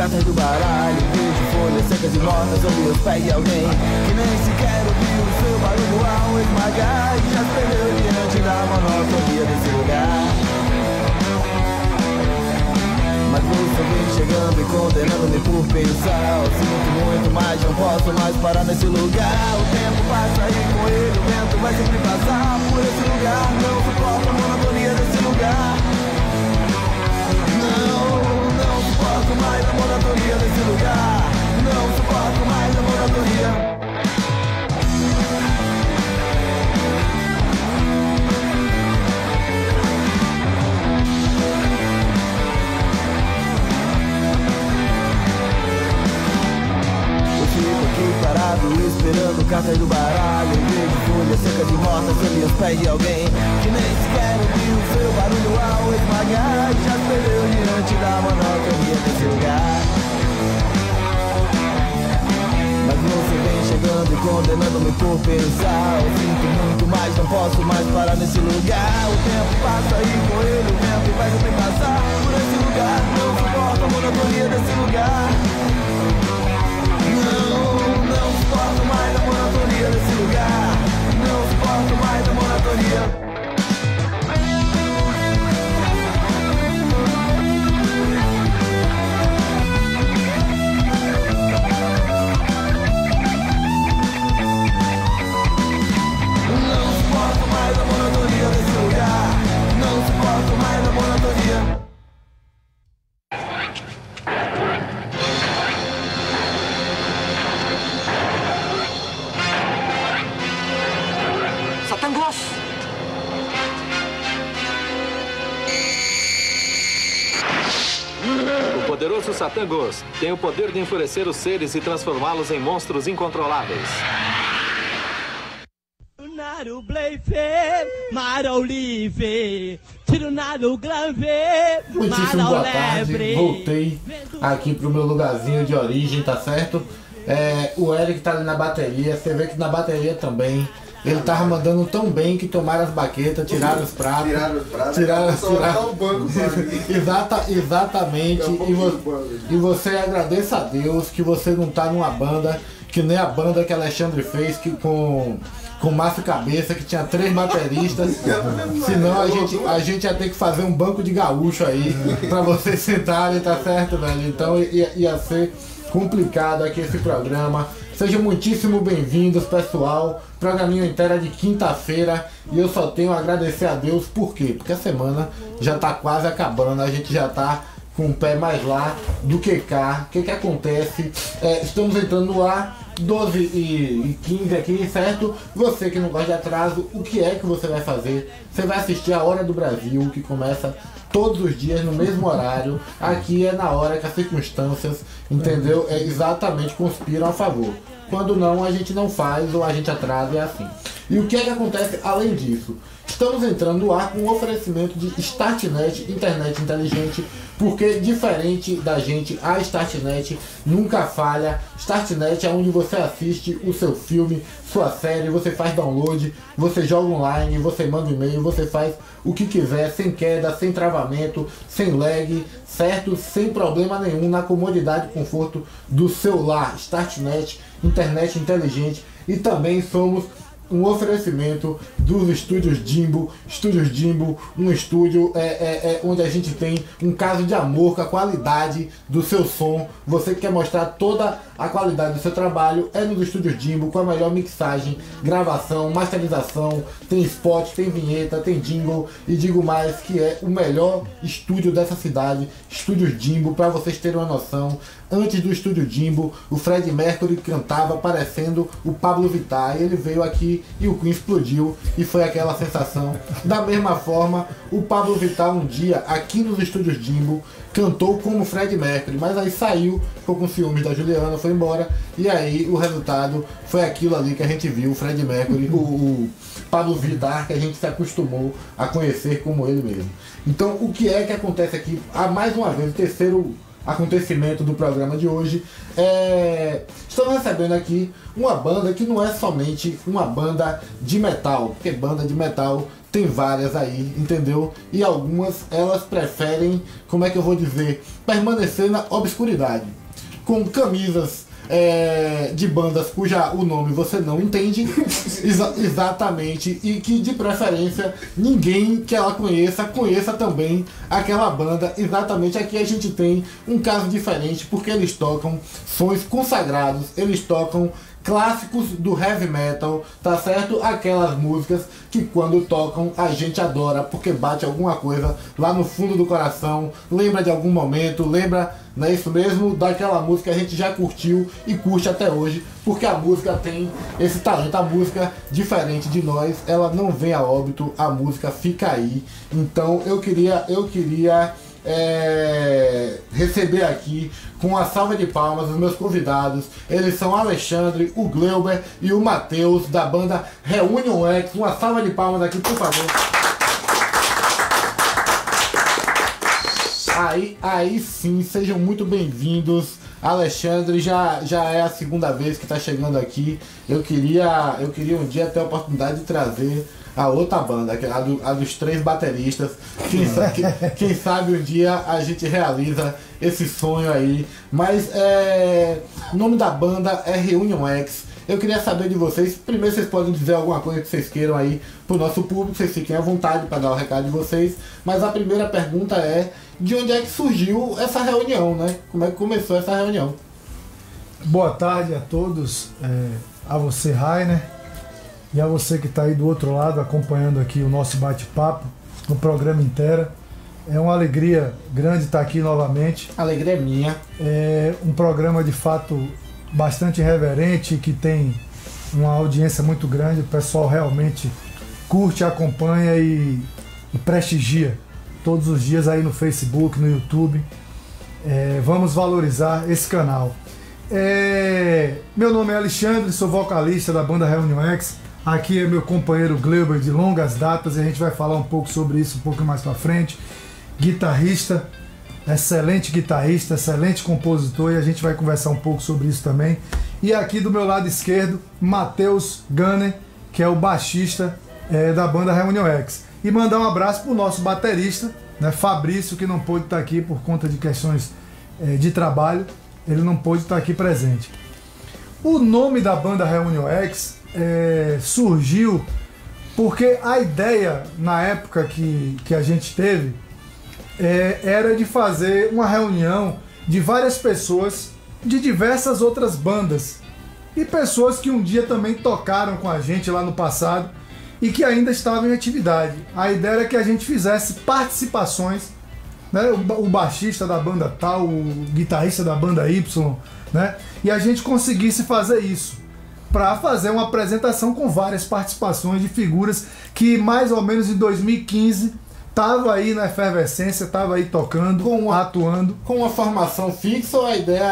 cartas do baralho, vejo folhas secas e mortas sob os pés de alguém que nem sequer ouviu o seu barulho ao esmagar e já se perdeu diante da monotonia desse lugar. Mas você vem chegando e condenando-me por pensar. Eu sinto muito, mas não posso mais parar nesse lugar. O tempo passa e com ele o vento vai sempre passar por esse lugar. Não suporto a monotonia desse lugar. Não suporto mais a monotonia desse lugar. Não suporto mais a monotonia. Parado, esperando cartas do baralho, vejo folhas secas e mortas sob os pés de alguém que nem sequer ouviu o seu barulho ao esmagar e já se perdeu diante da monotonia desse lugar. Mas você vem chegando e condenando-me por pensar. Eu sinto muito, mas não posso mais parar nesse lugar. O tempo passa e com ele o vento vai sempre passar por esse lugar. Não suporto a monotonia desse lugar. Não suporto mais a monotonia desse lugar. Não suporto mais a monotonia. Não suporto mais a monotonia desse lugar. Não suporto mais a monotonia. O poderoso Satangos tem o poder de enfurecer os seres e transformá-los em monstros incontroláveis. Muitíssimo boa tarde, voltei aqui pro meu lugarzinho de origem, tá certo? O Eric tá ali na bateria, você vê que na bateria também ele tava mandando tão bem que tomaram as baquetas, tiraram os pratos. Tiraram o banco. Exatamente. E você agradeça a Deus que você não tá numa banda que nem a banda que Alexandre fez com Márcio Cabeça, que tinha 3 bateristas. Senão a gente ia ter que fazer um banco de gaúcho aí pra vocês sentarem, tá certo, velho? Então ia ser complicado aqui esse programa. Sejam muitíssimo bem-vindos, pessoal. Programinha inteira de quinta-feira. E eu só tenho a agradecer a Deus. Por quê? Porque a semana já tá quase acabando. A gente já tá com o pé mais lá do que cá. O que acontece? Estamos entrando no ar 12h15 aqui, certo? Você que não gosta de atraso, o que é que você vai fazer? Você vai assistir a Hora do Brasil, que começa todos os dias no mesmo horário. Aqui é na hora que as circunstâncias, entendeu? Exatamente conspiram a favor. Quando não, a gente não faz ou a gente atrasa, é assim. E o que é que acontece além disso? Estamos entrando no ar com um oferecimento de Startnet, internet inteligente, porque diferente da gente, a Startnet nunca falha. Startnet é onde você assiste o seu filme, sua série, você faz download, você joga online, você manda um e-mail, você faz o que quiser, sem queda, sem travamento, sem lag, certo? Sem problema nenhum, na comodidade e conforto do seu lar. Startnet, internet inteligente. E também somos um oferecimento dos estúdios Jimbo. Estúdios Jimbo, um estúdio onde a gente tem um caso de amor com a qualidade do seu som. Você que quer mostrar toda a qualidade do seu trabalho, é nos estúdios Jimbo, com a melhor mixagem, gravação, masterização, tem spot, tem vinheta, tem jingle, e digo mais que é o melhor estúdio dessa cidade, Estúdios Jimbo. Para vocês terem uma noção, antes do estúdio Jimbo, o Fred Mercury cantava parecendo o Pablo Vittar, e ele veio aqui e o Queen explodiu e foi aquela sensação. Da mesma forma, o Pablo Vittar um dia aqui nos estúdios Jimbo cantou como Fred Mercury, mas aí saiu, ficou com ciúmes da Juliana, foi embora, e aí o resultado foi aquilo ali que a gente viu, o Fred Mercury, o Pablo Vittar, que a gente se acostumou a conhecer como ele mesmo. Então o que é que acontece aqui? Mais uma vez, o terceiro acontecimento do programa de hoje estamos recebendo aqui uma banda que não é somente uma banda de metal, porque banda de metal tem várias aí, entendeu? E algumas elas preferem, como é que eu vou dizer, permanecer na obscuridade. com camisas de bandas o nome você não entende exatamente, e que de preferência ninguém que ela conheça também aquela banda. Exatamente, aqui a gente tem um caso diferente, porque eles tocam sons consagrados, eles tocam clássicos do heavy metal, tá certo? Aquelas músicas que quando tocam a gente adora, porque bate alguma coisa lá no fundo do coração, lembra de algum momento, lembra, não é isso mesmo, daquela música que a gente já curtiu e curte até hoje, porque a música tem esse talento, a música, diferente de nós, ela não vem a óbito, a música fica aí. Então eu queria receber aqui com a salva de palmas os meus convidados. Eles são Alexandre, o Gleuber e o Matheus, da banda Reunion X. Uma salva de palmas aqui, por favor. Aí sim, sejam muito bem-vindos. Alexandre já é a segunda vez que está chegando aqui. Eu queria um dia ter a oportunidade de trazer a outra banda, a dos 3 bateristas. Quem sabe um dia a gente realiza esse sonho aí. Mas o nome da banda é Reunion X. Eu queria saber de vocês, primeiro vocês podem dizer alguma coisa que vocês queiram aí pro nosso público, vocês fiquem à vontade para dar o recado de vocês. Mas a primeira pergunta é, de onde é que surgiu essa reunião, né? Como é que começou essa reunião? Boa tarde a todos, a você, Rainer, e a você que está aí do outro lado acompanhando aqui o nosso bate-papo, no programa inteiro. É uma alegria grande estar aqui novamente. A alegria é minha. É um programa de fato bastante irreverente, que tem uma audiência muito grande. O pessoal realmente curte, acompanha e prestigia todos os dias aí no Facebook, no YouTube. Vamos valorizar esse canal. Meu nome é Alexandre, sou vocalista da banda Reunion X. Aqui é meu companheiro Gleuber, de longas datas, e a gente vai falar um pouco sobre isso um pouco mais pra frente. Guitarrista, excelente guitarrista, excelente compositor, e a gente vai conversar um pouco sobre isso também. E aqui do meu lado esquerdo, Matheus Gunner, que é o baixista da banda Reunion X. E mandar um abraço pro nosso baterista, né, Fabrício, que não pôde estar aqui por conta de questões de trabalho, ele não pôde estar aqui presente. O nome da banda Reunion X surgiu porque a ideia, na época que a gente teve, era de fazer uma reunião de várias pessoas de diversas outras bandas e pessoas que um dia também tocaram com a gente lá no passado e que ainda estavam em atividade. A ideia era que a gente fizesse participações, né? O baixista da banda tal, o guitarrista da banda Y, né? E a gente conseguisse fazer isso para fazer uma apresentação com várias participações de figuras que mais ou menos em 2015 tava aí na efervescência, tava aí tocando, atuando. Com uma formação fixa, ou a ideia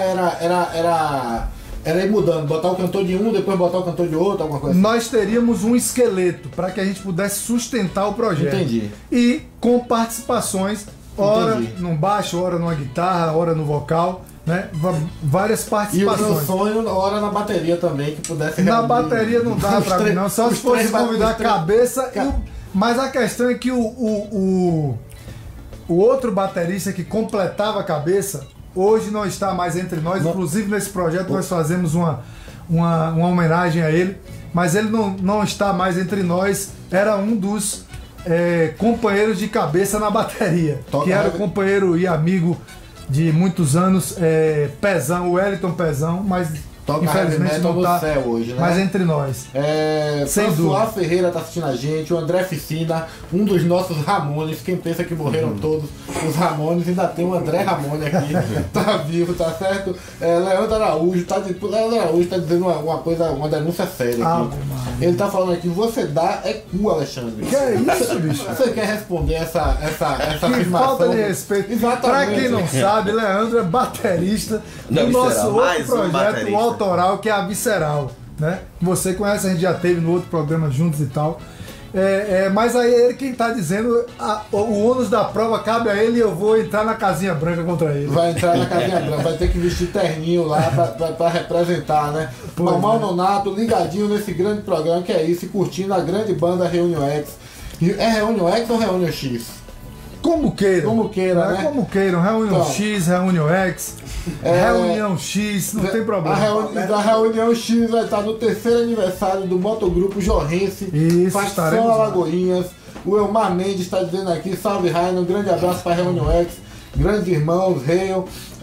era ir mudando, botar o cantor de um, depois botar o cantor de outro, alguma coisa assim? Nós teríamos um esqueleto para que a gente pudesse sustentar o projeto. Entendi. E com participações, ora no baixo, ora numa guitarra, ora no vocal, né? Várias participações. E o meu sonho, ora na bateria também, que pudesse reunir. Na bateria não dá pra mim não, só se fosse convidar a cabeça. Mas a questão é que o outro baterista que completava a cabeça hoje não está mais entre nós. Inclusive nesse projeto nós fazemos uma homenagem a ele, mas ele não está mais entre nós. Era um dos companheiros de cabeça na bateria, que era companheiro e amigo de muitos anos, Pezão, o Wellington Pezão, mas infelizmente não está hoje, né? mais entre nós. Sem dúvida. O Ferreira tá assistindo a gente, o André Ficina, um dos nossos Ramones. Quem pensa que morreram todos os Ramones, ainda tem o André Ramone aqui, tá vivo, tá certo? Leandro Araújo tá dizendo uma coisa, uma denúncia séria aqui. Ele tá falando aqui, você dá cu, Alexandre. Que é isso, bicho? Você quer responder essa afirmação? Falta de respeito. Exatamente. Pra quem não sabe, Leandro é baterista do nosso outro projeto, o autoral, que é a Visceral, né? Você conhece, a gente já teve no outro programa juntos e tal. Mas aí ele quem tá dizendo, o ônus da prova cabe a ele e eu vou entrar na casinha branca contra ele. Vai entrar na casinha branca, vai ter que vestir terninho lá pra representar, né? Normal Nonato, ligadinho nesse grande programa que é isso, e curtindo a grande banda Reunion X. É Reunion X ou Reunion X? Como queiram. Como queiram, né? Como queiram. Reunião Então, X, Reunião X, Reunião X, não tem problema. A Reunião X vai estar no 3º aniversário do Motogrupo Jorrense, Isso, facção estaremos lá. Alagoinhas. O Elmar Mendes está dizendo aqui, salve Rainer, um grande abraço para a Reunião X, grandes irmãos, Reio.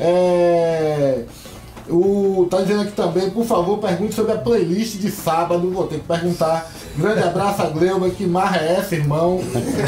Tá dizendo aqui também, por favor, pergunte sobre a playlist de sábado. Vou ter que perguntar. Grande abraço a Gleuba, que marra é essa, irmão?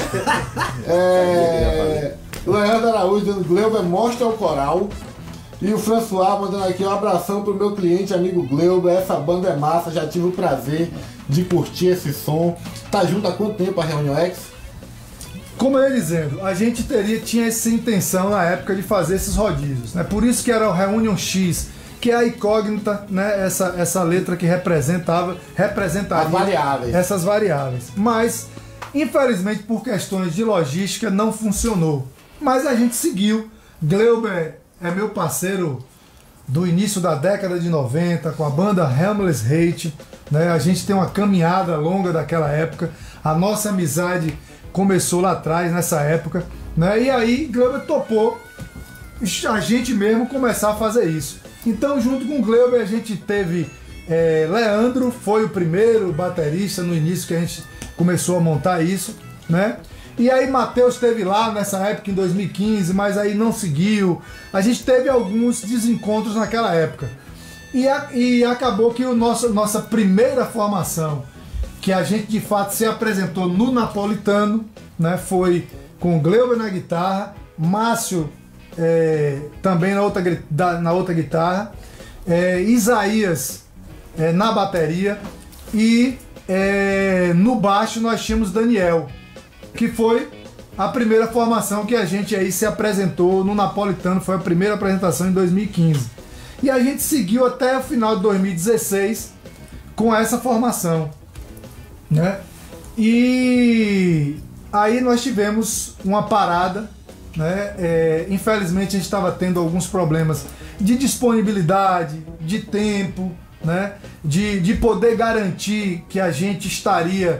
Leandro Araújo dizendo, Gleuba mostra o coral. E o François mandando aqui um abração pro meu cliente, amigo Gleuba. Essa banda é massa, já tive o prazer de curtir esse som. Tá junto há quanto tempo a Reunião X? Como eu ia dizendo, a gente tinha essa intenção na época de fazer esses rodízios, né? Por isso que era o Reunion X, que é a incógnita, né? Essa letra que representaria As variáveis. essas variáveis. Mas, infelizmente, por questões de logística, não funcionou. Mas a gente seguiu. Gleuber é meu parceiro do início da década de 90, com a banda Helmless Hate, né? A gente tem uma caminhada longa daquela época. A nossa amizade começou lá atrás, nessa época, né? E aí Gleuber topou a gente mesmo começar a fazer isso. Então, junto com o Gleuber, a gente teve Leandro, foi o primeiro baterista no início que a gente começou a montar isso, né? E aí Matheus esteve lá nessa época, em 2015, mas aí não seguiu. A gente teve alguns desencontros naquela época. E acabou que nossa primeira formação, que a gente de fato se apresentou no Napolitano, né, foi com o Gleuber na guitarra, Márcio também na outra guitarra, Isaías na bateria e no baixo nós tínhamos Daniel, que foi a primeira formação que a gente aí se apresentou no Napolitano, foi a primeira apresentação em 2015. E a gente seguiu até o final de 2016 com essa formação, né? E aí nós tivemos uma parada, né? Infelizmente a gente estava tendo alguns problemas de disponibilidade, de tempo, né? De poder garantir que a gente estaria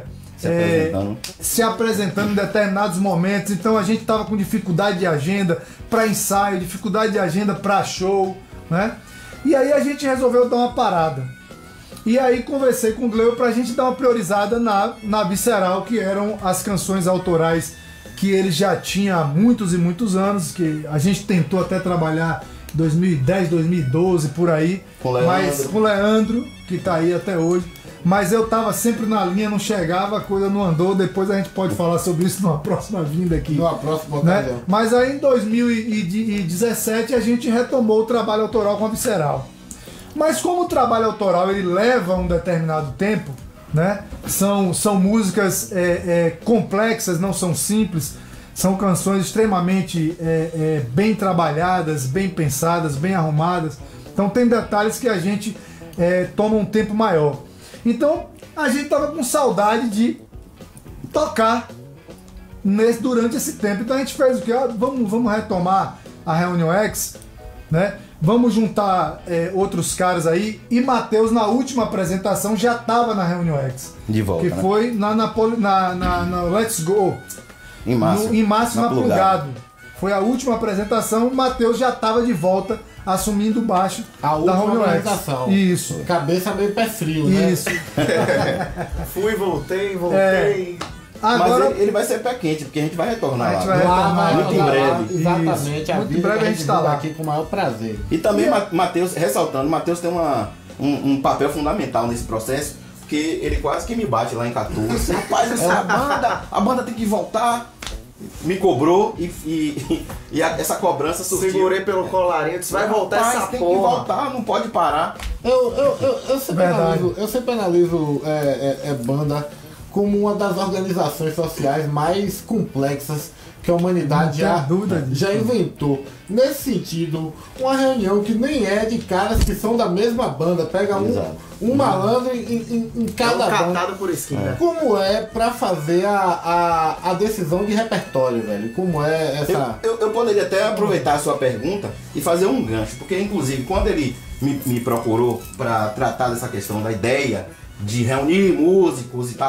se apresentando em determinados momentos. Então a gente estava com dificuldade de agenda para ensaio, dificuldade de agenda para show, né? E aí a gente resolveu dar uma parada. E aí conversei com o Gleuber pra gente dar uma priorizada na Visceral, que eram as canções autorais que ele já tinha há muitos e muitos anos, que a gente tentou até trabalhar em 2010, 2012, por aí. Com o Leandro, que tá aí até hoje. Mas eu tava sempre na linha, não chegava, a coisa não andou. Depois a gente pode falar sobre isso numa próxima vinda aqui. Numa próxima né? ocasião. Mas aí em 2017 a gente retomou o trabalho autoral com a Visceral. Mas como o trabalho autoral ele leva um determinado tempo, né? São músicas complexas, não são simples. São canções extremamente bem trabalhadas, bem pensadas, bem arrumadas. Então tem detalhes que a gente toma um tempo maior. Então a gente tava com saudade de tocar durante esse tempo. Então a gente fez o quê? Vamos retomar a Reunião X, né? Vamos juntar outros caras aí. E Matheus, na última apresentação, já estava na Reunião X. De volta. Que foi na Let's Go. Em março na Plugado. Foi a última apresentação. O Matheus já estava de volta, assumindo o baixo da Reunião apresentação. X. Isso. Cabeça meio pé frio, né? Isso. Fui, voltei. Agora, mas ele vai ser pé quente, porque a gente vai retornar A gente lá. vai retornar muito em breve. Exatamente. Isso. Muito em breve a gente tá tá lá. aqui com o maior prazer. E também, Matheus, ressaltando, Matheus tem um papel fundamental nesse processo, porque ele quase que me bate lá em 14. Rapaz, a banda tem que voltar. Me cobrou e essa cobrança surgiu. Segurei pelo colarinho, disse, vai voltar Rapaz, essa tem porra. que voltar, não pode parar. Eu sempre analiso banda como uma das organizações sociais mais complexas que a humanidade já inventou. Nesse sentido, uma reunião que nem é de caras que são da mesma banda, pega um malandro em cada banda. Catado por esquina. Como é pra fazer a decisão de repertório, velho? Como é essa... Eu poderia até aproveitar a sua pergunta e fazer um gancho, porque inclusive quando ele me procurou para tratar dessa questão da ideia de reunir músicos e tal,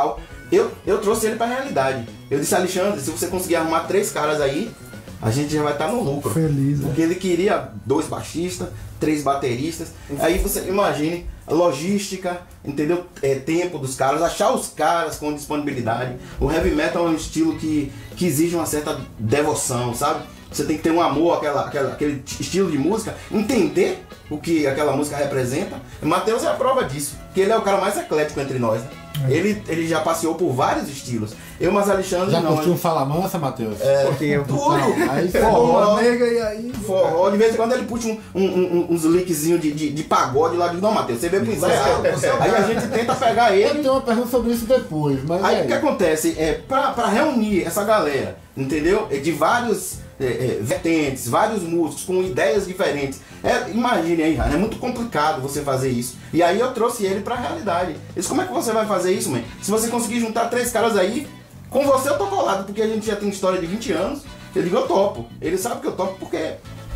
eu trouxe ele pra realidade. Eu disse, Alexandre, se você conseguir arrumar 3 caras aí, a gente já vai estar no lucro. Feliz, Porque ele queria 2 baixistas, 3 bateristas. Aí você imagine a logística, entendeu? Tempo dos caras, achar os caras com disponibilidade. O heavy metal é um estilo que exige uma certa devoção, sabe? Você tem que ter um amor àquele estilo de música, entender o que aquela música representa. O Matheus é a prova disso, porque ele é o cara mais eclético entre nós, né? Ele já passeou por vários estilos. Eu, mas Alexandre Já não. curtiu um Fala Mansa, Matheus? Tudo! Não, aí Forró, nega e aí. forró, de vez em quando ele puxa uns lickzinhos de pagode lá de não, Matheus, você veio pro ensaio. Aí a gente tenta pegar eu ele. tenho uma pergunta sobre isso depois, mas Aí o que acontece? Pra reunir essa galera, entendeu? De vários vertentes, vários músicos com ideias diferentes. Imagine aí, é muito complicado você fazer isso. E aí eu trouxe ele pra realidade. Eu disse, como é que você vai fazer isso, man? Se você conseguir juntar 3 caras aí, com você eu tô colado, porque a gente já tem história de 20 anos. Eu digo, eu topo. Ele sabe que eu topo porque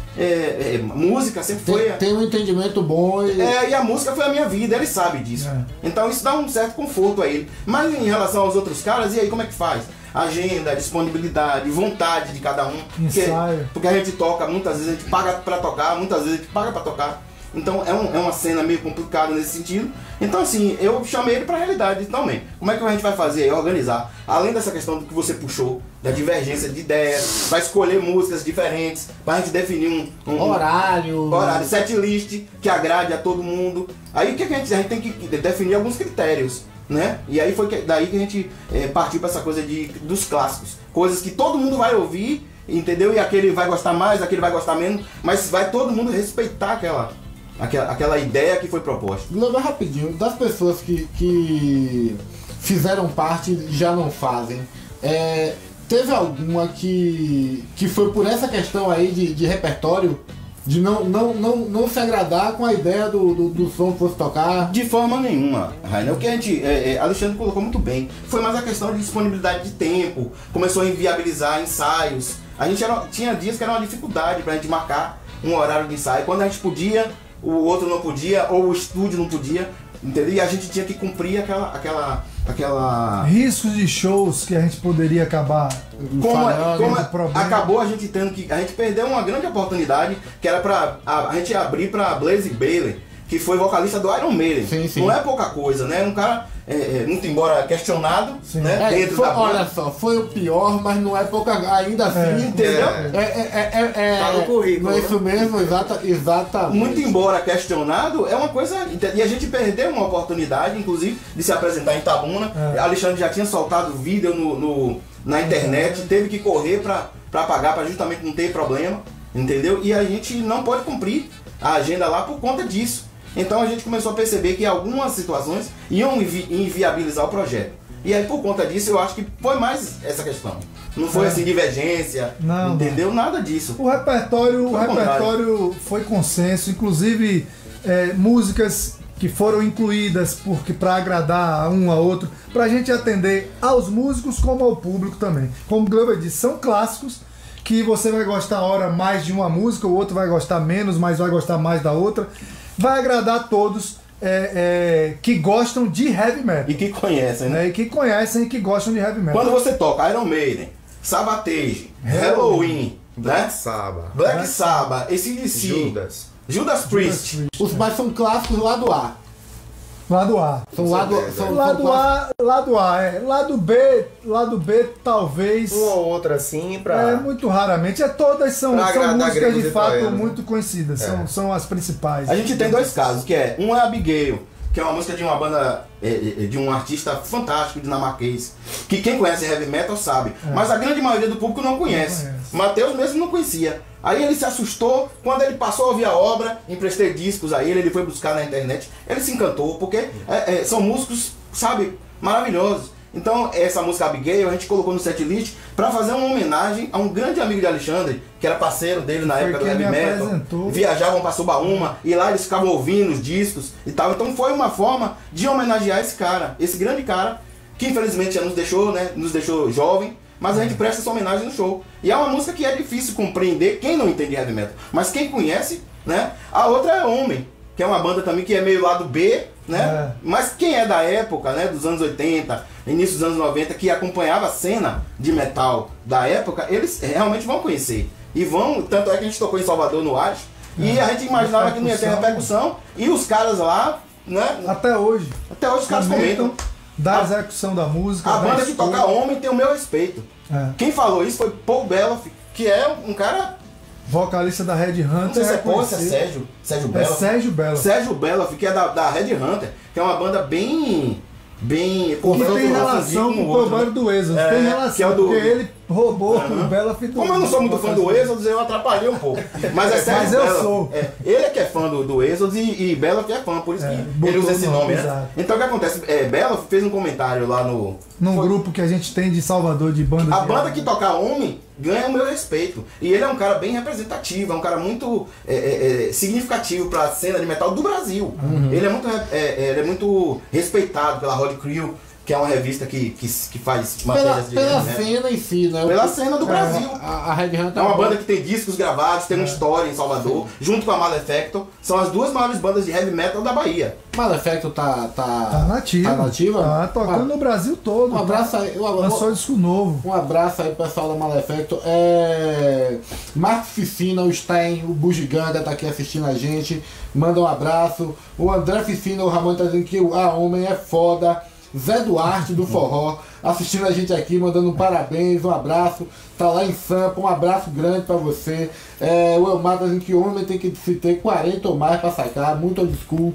música sempre foi... tem um entendimento bom e... e a música foi a minha vida, ele sabe disso. Então isso dá um certo conforto a ele. Mas em relação aos outros caras, e aí como é que faz? Agenda, disponibilidade, vontade de cada um. Porque a gente toca, muitas vezes a gente paga pra tocar, muitas vezes a gente paga pra tocar. Então é uma cena meio complicada nesse sentido. Então assim, eu chamei ele pra realidade também. Como é que a gente vai fazer? Organizar. Além dessa questão do que você puxou, da divergência de ideias, vai escolher músicas diferentes, pra gente definir um horário, set list que agrade a todo mundo. Aí o que a gente tem que definir alguns critérios, né? E aí foi daí que a gente partiu pra essa coisa dos clássicos. Coisas que todo mundo vai ouvir, entendeu? E aquele vai gostar mais, aquele vai gostar menos, mas vai todo mundo respeitar aquela ideia que foi proposta. Globo, rapidinho, das pessoas que fizeram parte e já não fazem, teve alguma que foi por essa questão aí de repertório, de não se agradar com a ideia do som que fosse tocar? De forma nenhuma, Rainer. O que a gente, Alexandre colocou muito bem, foi mais a questão de disponibilidade de tempo, começou a inviabilizar ensaios. A gente tinha dias que era uma dificuldade pra gente marcar um horário de ensaio. Quando a gente podia, o outro não podia, ou o estúdio não podia, entendeu? E a gente tinha que cumprir aquela riscos de shows que a gente poderia acabar acabou a gente perdeu uma grande oportunidade, que era a gente abrir pra Blaze Bayley, que foi vocalista do Iron Maiden. Sim. Não é pouca coisa, né? Um cara muito embora questionado, né? Dentro da olha só, foi o pior, mas não é pouca, ainda assim, entendeu? Tá no currículo. Não é isso mesmo, exatamente. Muito embora questionado, é uma coisa. E a gente perdeu uma oportunidade, inclusive, de se apresentar em Itabuna. Alexandre já tinha soltado vídeo na internet, teve que correr pra pagar, pra justamente não ter problema, entendeu? E a gente não pode cumprir a agenda lá por conta disso. Então a gente começou a perceber que algumas situações iam inviabilizar o projeto. E aí por conta disso eu acho que foi mais essa questão. Não foi assim divergência, entendeu? Nada disso. O repertório foi consenso, inclusive músicas que foram incluídas para agradar a um a outro, para a gente atender aos músicos como ao público também. Como o Glover disse, são clássicos que você vai gostar a hora mais de uma música, o outro vai gostar menos, mas vai gostar mais da outra. Vai agradar a todos que gostam de heavy metal. E que conhecem, né? E que conhecem e que gostam de heavy metal. Quando você toca Iron Maiden, Savatage, Halloween, Black Sabbath, AC/DC, Judas Priest. Os mais são clássicos lado A. Lado A. Lado A. Lado B, talvez. Uma ou outra assim, pra. Muito raramente. Todas são músicas de fato muito conhecidas. São as principais. A gente tem 2 casos, que um é Abigail, que é uma música de uma banda, de um artista fantástico dinamarquês, que quem conhece heavy metal sabe, mas a grande maioria do público não conhece. Matheus mesmo não conhecia. Aí ele se assustou, quando ele passou a ouvir a obra, emprestei discos a ele foi buscar na internet, ele se encantou, porque são músicos, sabe, maravilhosos. Então essa música Abigail a gente colocou no setlist para fazer uma homenagem a um grande amigo de Alexandre, que era parceiro dele na época do heavy metal. Viajavam para Subaúma e lá eles ficavam ouvindo os discos e tal. Então foi uma forma de homenagear esse cara, esse grande cara, que infelizmente já nos deixou, né, nos deixou jovem. Mas a gente presta essa homenagem no show. E é uma música que é difícil compreender quem não entende heavy metal. Mas quem conhece, né? A outra é Homem, que é uma banda também que é meio lado B, né? Mas quem é da época, né, dos anos 80, início dos anos 90, que acompanhava a cena de metal da época, eles realmente vão conhecer. E vão, tanto é que a gente tocou em Salvador no Ares, e a gente imaginava que não ia ter repercussão, e os caras lá, né? Até hoje Os caras comentam da execução da música. A banda que toca Homem tem o meu respeito. Quem falou isso foi Paul Beloff, que é um cara... vocalista da Red Hunter. Não sei se é Paul, se é Sérgio. Sérgio Beloff. Sérgio Beloff. Sérgio Beloff, que é da Red Hunter, que é uma banda bem... que tem relação com o trabalho do Exodus. Tem relação, que é o do... porque ele roubou o Beloff do... Como eu não sou muito fã do Exodus, eu atrapalhei um pouco. Mas é Sérgio Mas eu Beloff. sou. Ele é que é fã do Exodus e Beloff é fã, por isso que ele usa esse nome, né? Exato. Então o que acontece? Beloff fez um comentário lá num grupo que a gente tem de Salvador de bandas. A banda que toca Homem ganha o meu respeito. E ele é um cara bem representativo, é um cara muito significativo para a cena de metal do Brasil. Ele é muito respeitado pela Road Crew, que é uma revista que faz matérias de pela cena em si, né? Pela cena do Brasil. A Red Hunter é uma banda que tem discos gravados, tem uma história em Salvador, junto com a Malefactor. São as duas maiores bandas de heavy metal da Bahia. Malefactor tá nativa. Tá nativa? Tá tocando no Brasil todo. Um abraço aí. Lançou disco novo. Um abraço aí, pessoal da Malefactor. Marcos Ficina, o Stein, o Bugiganga tá aqui assistindo a gente. Manda um abraço. O André Ficina, o Ramon tá dizendo que a Homem é foda. Zé Duarte do Forró assistindo a gente aqui, mandando um parabéns, um abraço, tá lá em Sampa, um abraço grande pra você. O Elmar tá dizendo que Homem tem que se ter 40 ou mais pra sacar, muito old school.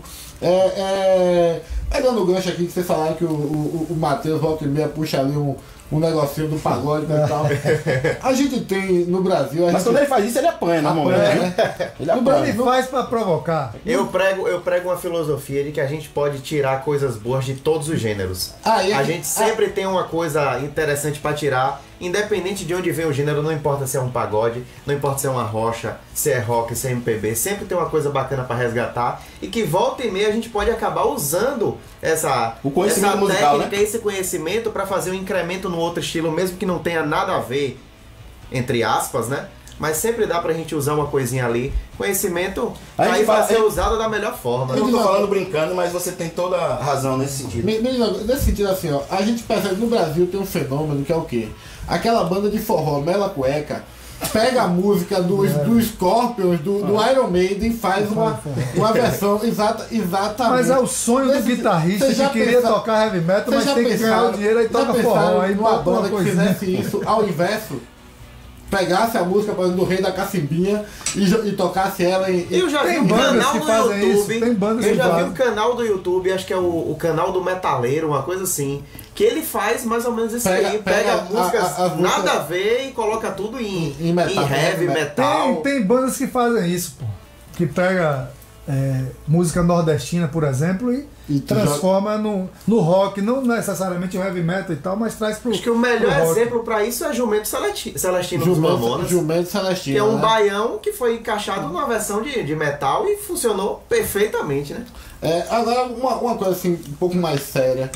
Pegando o gancho aqui que vocês falaram que o Matheus volta e meia puxa ali um negocinho do pagode e tal. A gente tem no Brasil... Mas quando ele faz isso, ele apanha normalmente. Né? Ele faz pra provocar. Eu prego uma filosofia de que a gente pode tirar coisas boas de todos os gêneros. A gente sempre tem uma coisa interessante pra tirar, independente de onde vem o gênero, não importa se é um pagode, não importa se é uma rocha, se é rock, se é MPB, sempre tem uma coisa bacana pra resgatar e que volta e meia a gente pode acabar usando essa musical, técnica, esse conhecimento pra fazer um incremento no outro estilo, mesmo que não tenha nada a ver, entre aspas, né? Mas sempre dá pra gente usar uma coisinha ali. Conhecimento aí vai ser usado da melhor forma. Eu não tô falando brincando, mas você tem toda a razão nesse sentido. Nesse sentido assim, ó, a gente percebe que no Brasil tem um fenômeno que é o quê? Aquela banda de forró, Mela Cueca, pega a música do Scorpions, do Iron Maiden e faz uma versão exatamente. Mas é o sonho do guitarrista que queria tocar heavy metal, mas tem que ganhar o dinheiro e toca forró. Aí uma banda que fizesse isso ao inverso, pegasse a música do Rei da Cacimbinha e tocasse ela em... Eu já vi um canal no YouTube. Eu já vi um canal do YouTube, acho que é o canal do Metaleiro, uma coisa assim, que ele faz mais ou menos isso aí. Pega músicas nada a ver e coloca tudo em heavy metal. Tem bandas que fazem isso, pô. Que pega música nordestina, por exemplo, e transforma no rock, não necessariamente o heavy metal e tal, mas traz pro... Acho que o melhor exemplo pra isso é Jumento Celestino dos Mamonas. Jumento Celestino, que é um baião que foi encaixado numa versão de metal e funcionou perfeitamente, né? Agora, uma coisa assim, um pouco mais séria.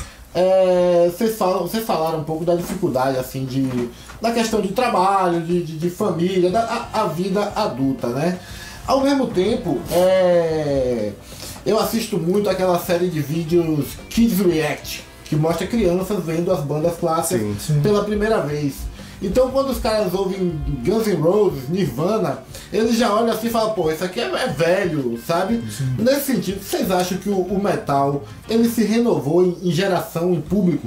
Vocês falaram um pouco da dificuldade, assim, da questão de trabalho, de família, a vida adulta, né? Ao mesmo tempo, eu assisto muito aquela série de vídeos Kids React, que mostra crianças vendo as bandas clássicas pela primeira vez. Então quando os caras ouvem Guns N' Roses, Nirvana, eles já olham assim e falam, pô, isso aqui é velho, sabe? Sim. Nesse sentido, vocês acham que o metal, ele se renovou em geração, em público?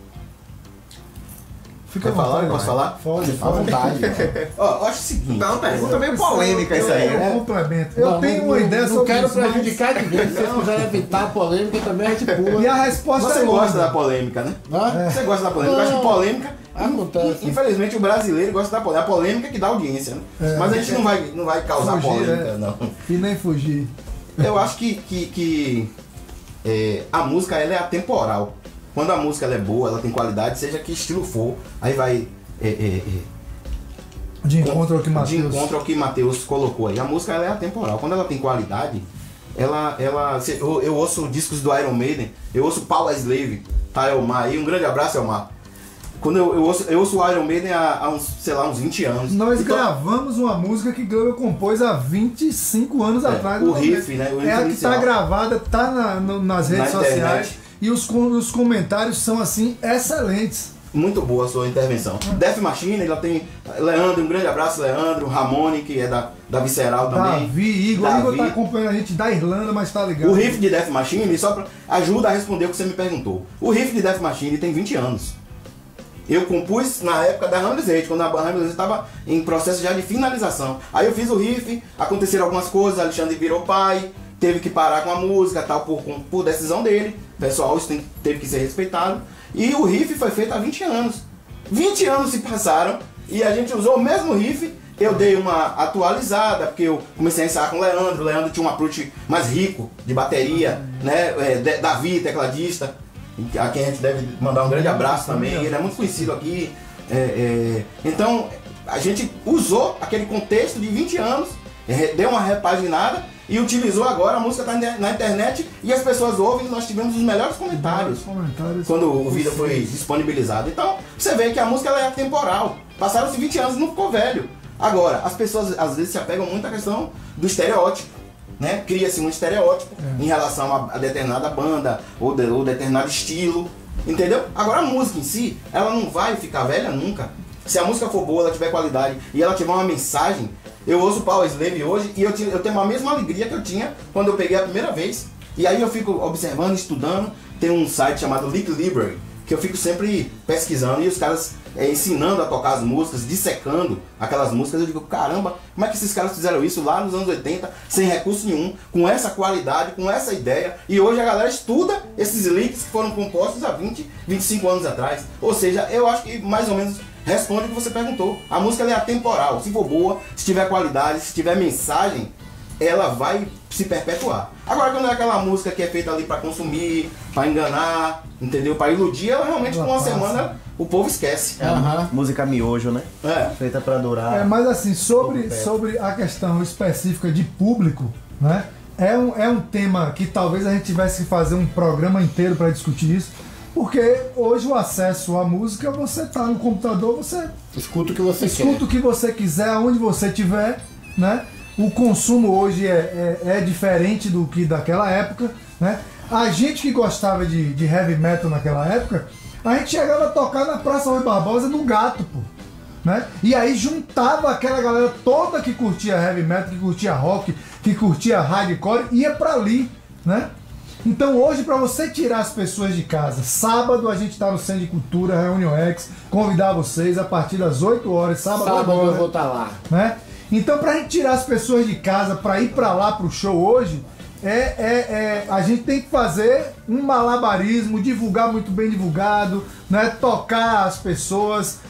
Fica à vontade, posso falar? Pode, à vontade. Eu acho o seguinte... Não, pergunta meio polêmica isso aí, né? Complemento. Eu tenho uma ideia sobre isso. Não quero prejudicar ninguém. Se vocês quiserem evitar a polêmica, também a gente pula. E a resposta Você gosta da polêmica, né? Você gosta da polêmica. Eu acho que polêmica... Acontece. Infelizmente o brasileiro gosta da polêmica. A polêmica que dá audiência, né? Mas a gente não vai causar fugir, polêmica, não. E nem fugir. Eu acho que a música ela é atemporal. Quando a música ela é boa, ela tem qualidade, seja que estilo for, aí vai... de encontro ao que Matheus... De encontro ao que Matheus colocou aí. A música ela é atemporal. Quando ela tem qualidade, eu ouço discos do Iron Maiden, eu ouço Power Slave, tá, Elmar aí, um grande abraço, Elmar. Quando eu ouço o Iron Maiden há uns, sei lá, uns 20 anos. Nós gravamos uma música que Gleuber compôs há 25 anos atrás. O riff, né? O riff a que tá gravada, tá nas redes sociais. E os comentários são, assim, excelentes. Muito boa a sua intervenção. Death Machine, ela tem Leandro, um grande abraço, Leandro, Ramone, que é da Visceral também. Igor tá acompanhando a gente da Irlanda, mas tá ligado. O riff de Death Machine, só ajuda a responder o que você me perguntou. O riff de Death Machine tem 20 anos. Eu compus na época da Ramblers Rage, quando a Ramblers Rage estava em processo já de finalização. Aí eu fiz o riff, aconteceram algumas coisas, Alexandre virou pai, teve que parar com a música, tal, por decisão dele. Pessoal, isso teve que ser respeitado. E o riff foi feito há 20 anos. 20 anos se passaram e a gente usou o mesmo riff. Eu dei uma atualizada, porque eu comecei a ensaiar com o Leandro. O Leandro tinha um approach mais rico de bateria, né? Davi, tecladista, a quem a gente deve mandar um grande abraço também. Ele é muito conhecido aqui. Então, a gente usou aquele contexto de 20 anos, deu uma repaginada e utilizou agora. A música está na internet e as pessoas ouvem e nós tivemos os melhores comentários quando o vídeo foi disponibilizado. Então, você vê que a música ela é atemporal. Passaram-se 20 anos e não ficou velho. Agora, as pessoas às vezes se apegam muito à questão do estereótipo, né? Cria-se um estereótipo em relação a determinada banda ou determinado estilo, entendeu? Agora a música em si, ela não vai ficar velha nunca. Se a música for boa, ela tiver qualidade e ela tiver uma mensagem. Eu ouço Power Slave hoje e eu tenho a mesma alegria que eu tinha quando eu peguei a primeira vez. E aí eu fico observando, estudando. Tem um site chamado Leak Library, que eu fico sempre pesquisando e os caras ensinando a tocar as músicas, dissecando aquelas músicas. Eu digo, caramba, como é que esses caras fizeram isso lá nos anos 80, sem recurso nenhum, com essa qualidade, com essa ideia. E hoje a galera estuda esses leaks que foram compostos há 20, 25 anos atrás. Ou seja, eu acho que mais ou menos responde o que você perguntou. A música ela é atemporal. Se for boa, se tiver qualidade, se tiver mensagem, ela vai se perpetuar. Agora, quando é aquela música que é feita ali para consumir, para enganar, entendeu? Para iludir, ela realmente com uma semana o povo esquece. Música miojo, né? Feita para durar. Mas assim, sobre a questão específica de público, né? É um tema que talvez a gente tivesse que fazer um programa inteiro para discutir isso. Porque hoje o acesso à música, você tá no computador, você escuta o que você quer. Escuta o que você quiser, aonde você estiver, né? O consumo hoje é diferente do que daquela época, né? A gente que gostava de heavy metal naquela época, a gente chegava a tocar na Praça Rui Barbosa no Gato, pô, né? E aí juntava aquela galera toda que curtia heavy metal, que curtia rock, que curtia hardcore, ia pra ali, né? Então hoje, para você tirar as pessoas de casa, sábado a gente está no Centro de Cultura, Reunião X, convidar vocês a partir das 8 horas, sábado agora, eu vou estar lá, né? Então, pra gente tirar as pessoas de casa pra ir pra lá pro show hoje, a gente tem que fazer um malabarismo, divulgar muito bem divulgado, né? Tocar as pessoas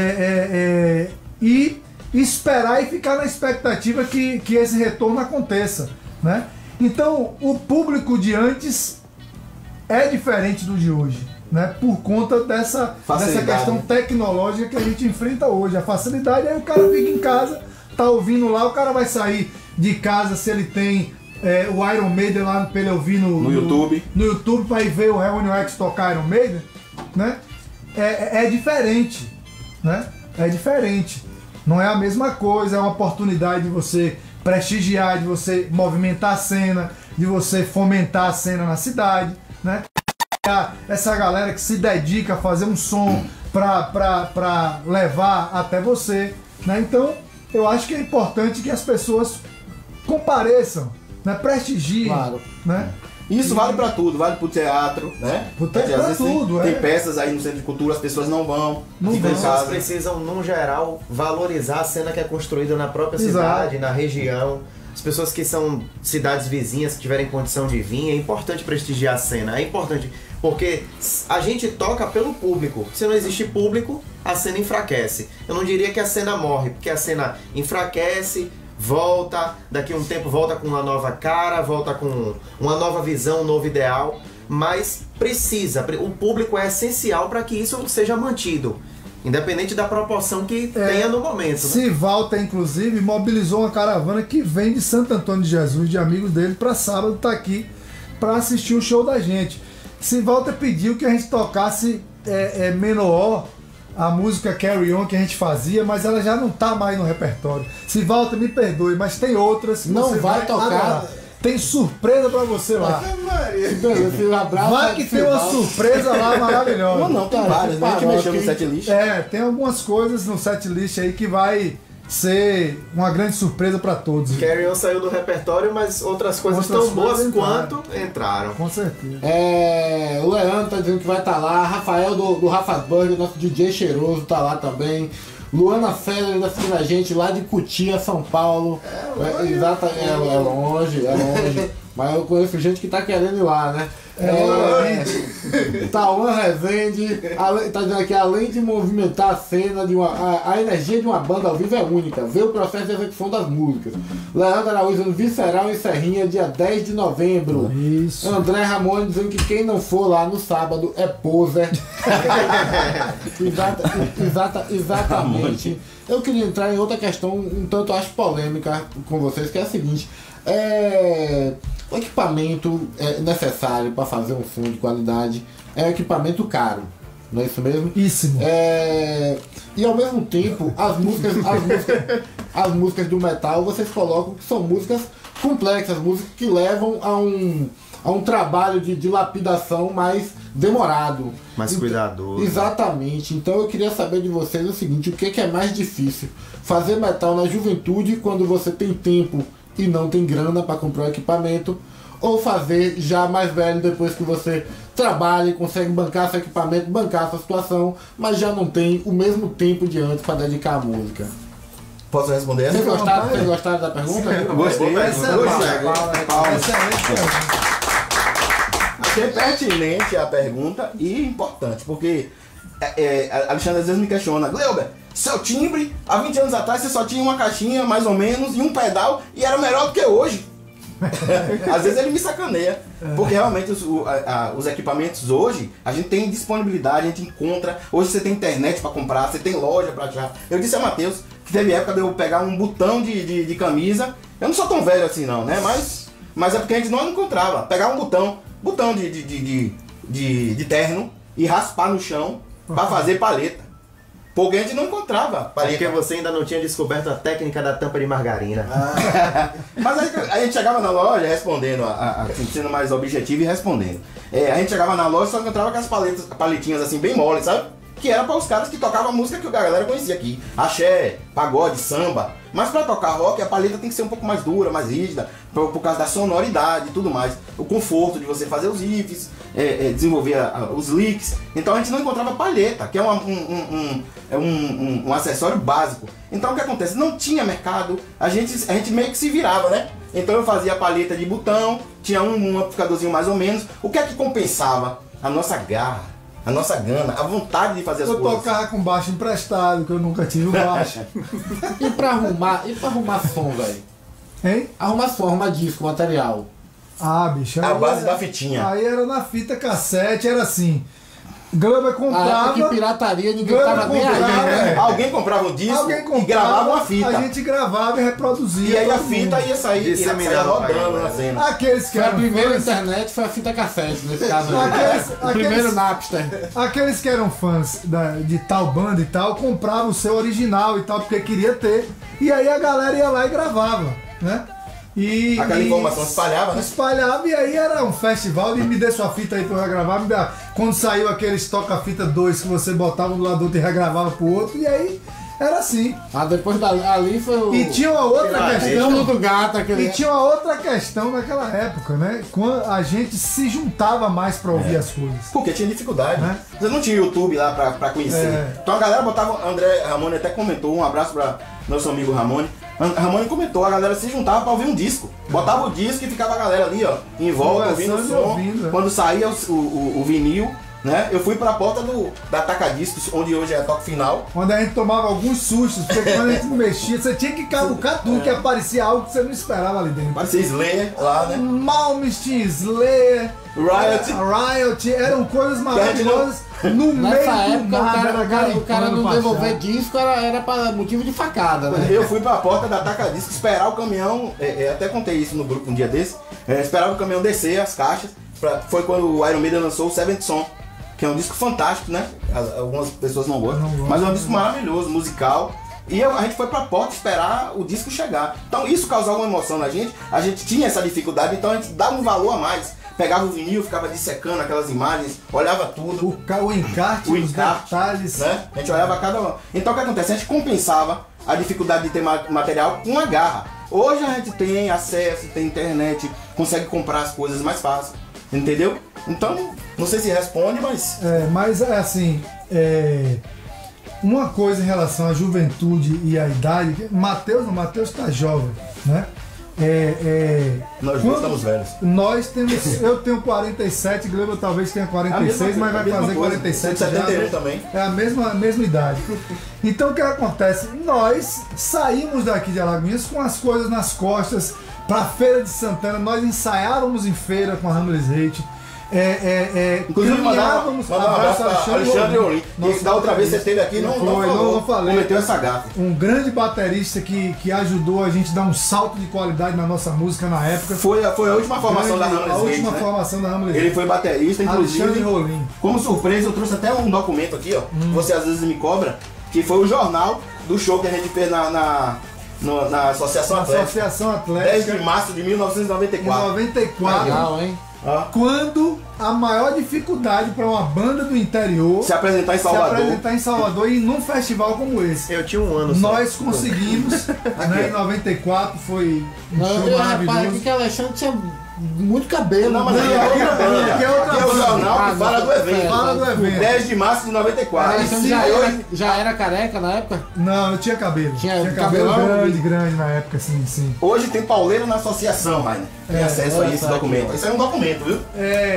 e esperar e ficar na expectativa que esse retorno aconteça, né? Então, o público de antes é diferente do de hoje, né? Por conta dessa questão tecnológica que a gente enfrenta hoje. A facilidade, aí o cara fica em casa, tá ouvindo lá, o cara vai sair de casa se ele tem o Iron Maiden lá pra ele ouvir no YouTube. No YouTube pra ir ver o Reunion X tocar Iron Maiden, né? É diferente, né? É diferente. Não é a mesma coisa, é uma oportunidade de você prestigiar, de você movimentar a cena, de você fomentar a cena na cidade, né? Essa galera que se dedica a fazer um som pra levar até você, né? Então, eu acho que é importante que as pessoas compareçam, né? Prestigiem, claro, né? Isso vale pra tudo, vale pro teatro, né? Pra tudo, tem peças aí no Centro de Cultura, as pessoas não vão. As pessoas precisam, no geral, valorizar a cena que é construída na própria cidade, na região. As pessoas que são cidades vizinhas, que tiverem condição de vir, é importante prestigiar a cena. É importante, porque a gente toca pelo público. Se não existe público, a cena enfraquece. Eu não diria que a cena morre, porque a cena enfraquece, volta, daqui a um tempo volta com uma nova cara, volta com uma nova visão, um novo ideal, mas o público é essencial para que isso seja mantido, independente da proporção que tenha no momento. Sivalta, inclusive, mobilizou uma caravana que vem de Santo Antônio de Jesus, de amigos dele, para sábado estar aqui para assistir o show da gente. Sivalta pediu que a gente tocasse Menor a música Carry On que a gente fazia, mas ela já não tá mais no repertório. Se Walter, me perdoe, mas tem outras que não você vai tocar. adorar. Tem surpresa pra você lá. Vai que tem uma surpresa lá maravilhosa. Não, tem várias, né? A gente mexeu no setlist. Tem algumas coisas no setlist aí que vai ser uma grande surpresa pra todos. Carry On saiu do repertório, mas outras coisas tão boas quanto entraram. Com certeza. O Leandro tá dizendo que vai estar lá. Rafael do Rafa Burger, nosso DJ cheiroso, tá lá também. Luana Feller da seguindo a gente lá de Cotia, São Paulo. É longe. Mas eu conheço gente que tá querendo ir lá, né? Tauan Rezende tá dizendo aqui, além de movimentar a cena, a energia de uma banda ao vivo é única. Vê o processo de execução das músicas. Leandro Araújo no Visceral em Serrinha, dia 10 de novembro. Isso. André Ramon dizendo que quem não for lá no sábado é poser. Exatamente. Eu queria entrar em outra questão um tanto acho polêmica com vocês, que é a seguinte. O equipamento necessário para fazer um som de qualidade é um equipamento caro, não é isso mesmo? Isso. E ao mesmo tempo, as músicas do metal vocês colocam que são músicas complexas, músicas que levam a um trabalho de lapidação mais demorado. Mais cuidadoso. Exatamente. Então eu queria saber de vocês o seguinte, o que é mais difícil? Fazer metal na juventude quando você tem tempo e não tem grana para comprar o equipamento, ou fazer já mais velho depois que você trabalha e consegue bancar seu equipamento, bancar sua situação, mas já não tem o mesmo tempo de antes para dedicar à música. Posso responder essa? Vocês gostaram da pergunta? Gostei. Achei pertinente a pergunta e importante, porque Alexandre às vezes me questiona, Gleuber, seu timbre, há 20 anos atrás você só tinha uma caixinha mais ou menos e um pedal e era melhor do que hoje. Às vezes ele me sacaneia, porque realmente os equipamentos hoje, a gente tem disponibilidade, a gente encontra, hoje você tem internet para comprar, você tem loja para achar. Eu disse a Matheus que teve época de eu pegar um botão de camisa, eu não sou tão velho assim não, né, mas é porque a gente não encontrava, pegar um botão de terno e raspar no chão para fazer paleta. Porque a gente não encontrava paleta. Porque você ainda não tinha descoberto a técnica da tampa de margarina. Mas aí a gente chegava na loja respondendo, sendo mais objetivo e respondendo. A gente chegava na loja e só encontrava aquelas paletinhas assim bem moles, sabe? Que era para os caras que tocavam a música que a galera conhecia aqui. Axé, pagode, samba. Mas para tocar rock, a paleta tem que ser um pouco mais dura, mais rígida, por causa da sonoridade e tudo mais. O conforto de você fazer os riffs, desenvolver os licks. Então a gente não encontrava paleta, que é um acessório básico. Então o que acontece? Não tinha mercado, a gente meio que se virava, né? Então eu fazia a paleta de botão, tinha um amplificadorzinho mais ou menos. O que é que compensava? A nossa garra. A nossa gana, a vontade de fazer as coisas. Eu tocava com baixo emprestado, que eu nunca tive baixo. E pra arrumar som, velho? Hein? Arrumar som, arrumar disco, material. Bicho. A base da fitinha. Aí era na fita cassete, era assim. Gleuber comprava. Que pirataria, ninguém tava nem aí, né? Alguém comprava um disco e gravava uma fita. A gente gravava e reproduzia. E aí a fita ia sair rodando na cena. Aqueles que eram a primeira internet foi a fita cassete, nesse caso. O primeiro Napster. Aqueles que eram fãs de tal banda e tal, compravam o seu original e tal, porque queria ter. E aí a galera ia lá e gravava, né? Aquela informação espalhava, né? Espalhava e aí era um festival de me dê sua fita aí pra eu regravar. Quando saiu aqueles toca-fita 2 que você botava um do lado do outro e regravava pro outro, e aí era assim. Depois ali foi o... E tinha uma outra questão do gato. E tinha uma outra questão naquela época, né? Quando a gente se juntava mais pra ouvir as coisas. Porque tinha dificuldade, né? Você não tinha YouTube lá pra conhecer. Então a galera botava... André Ramone até comentou, um abraço pra nosso amigo Ramone. Ramone comentou, a galera se juntava pra ouvir um disco. Botava o disco e ficava a galera ali, ó, em volta, ouvindo o som. Quando saía o vinil, né? Eu fui pra porta da Tacadiscos, onde hoje é a Toque Final. Onde a gente tomava alguns sustos, porque quando a gente mexia, você tinha que cavucar tudo, que aparecia algo que você não esperava ali dentro. Parecia Slayer lá, né? Malmsteen, Slayer, Riot, eram coisas maravilhosas. No Nessa meio época, o cara não devolver disco era pra motivo de facada, né? Eu fui pra porta da Tacadisco esperar o caminhão, até contei isso no grupo um dia desse, esperava o caminhão descer as caixas, foi quando o Iron Maiden lançou o Seventh Son. que é um disco fantástico, né? Algumas pessoas não gostam, mas é um disco maravilhoso, musical. E a gente foi pra porta esperar o disco chegar. Então isso causava uma emoção na gente. A gente tinha essa dificuldade, então a gente dava um valor a mais. Pegava o vinil, ficava dissecando aquelas imagens, olhava tudo. O encarte, os detalhes. Né? A gente olhava cada um. Então o que acontece? A gente compensava a dificuldade de ter material com a garra. Hoje a gente tem acesso, tem internet, consegue comprar as coisas mais fácil. Entendeu? Então, não sei se responde, mas... Mas é assim... Uma coisa em relação à juventude e à idade, Matheus tá jovem, né? Nós dois estamos velhos. Nós temos, eu tenho 47, Gleuber talvez tenha 46, mas vai fazer 47 já. 71 também. É a mesma idade. Então o que acontece? Nós saímos daqui de Alagoinhas com as coisas nas costas pra Feira de Santana, nós ensaiávamos em feira com a Hamlet Hate. Inclusive mandávamos um abraço para Alexandre Olim. Da outra vez você esteve aqui, não falei. Cometeu essa gafa. Um grande baterista que ajudou a gente a dar um salto de qualidade na nossa música na época. Foi a última formação da Hamlet. A última formação da Hamlet. Ele foi baterista, inclusive. Alexandre Rolim. Como surpresa, eu trouxe até um documento aqui, ó. Você às vezes me cobra, que foi o jornal do show que a gente fez na Associação Atlética. Associação Atlética. 10 de março de 1994. 94. Legal, hein? Quando a maior dificuldade para uma banda do interior se apresentar em Salvador e num festival como esse. Eu tinha um ano. Nós conseguimos, né, em 94 foi um show maravilhoso. Que Alexandre tinha muito cabelo. Não, mas aqui é o jornal que fala do evento. Fala do evento. 10 de março de 94. Já era careca na época? Não, eu tinha cabelo. Tinha cabelo grande na época, sim. Hoje tem pauleiro na associação, Rainer. Tem acesso a esse documento. Isso é um documento, viu?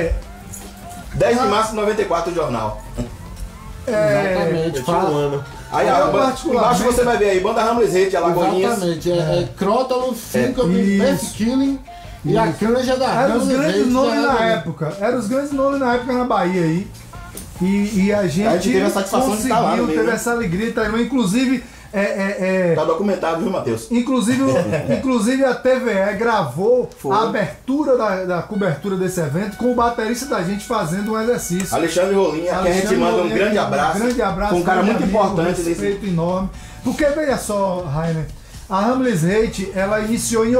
10 de março de 94 o jornal. Exatamente. Eu tinha um ano. Aí embaixo você vai ver aí, banda Hamlet Hate, Alagoinhas. Exatamente. Crótalo, Syncope, Best Killing. E a canja da Eram os grandes nomes na época. Eram os grandes nomes na época na Bahia aí. E a gente teve a satisfação de estar lá no meio, teve essa alegria, inclusive. Tá documentado, viu, Matheus? Inclusive a TVE gravou a abertura da cobertura desse evento com o baterista da gente fazendo um exercício. Alexandre Rolim, a quem a gente manda um grande abraço. Com um cara muito importante desse respeito enorme. Porque veja só, Rainer, a Hamlet Hate, ela iniciou em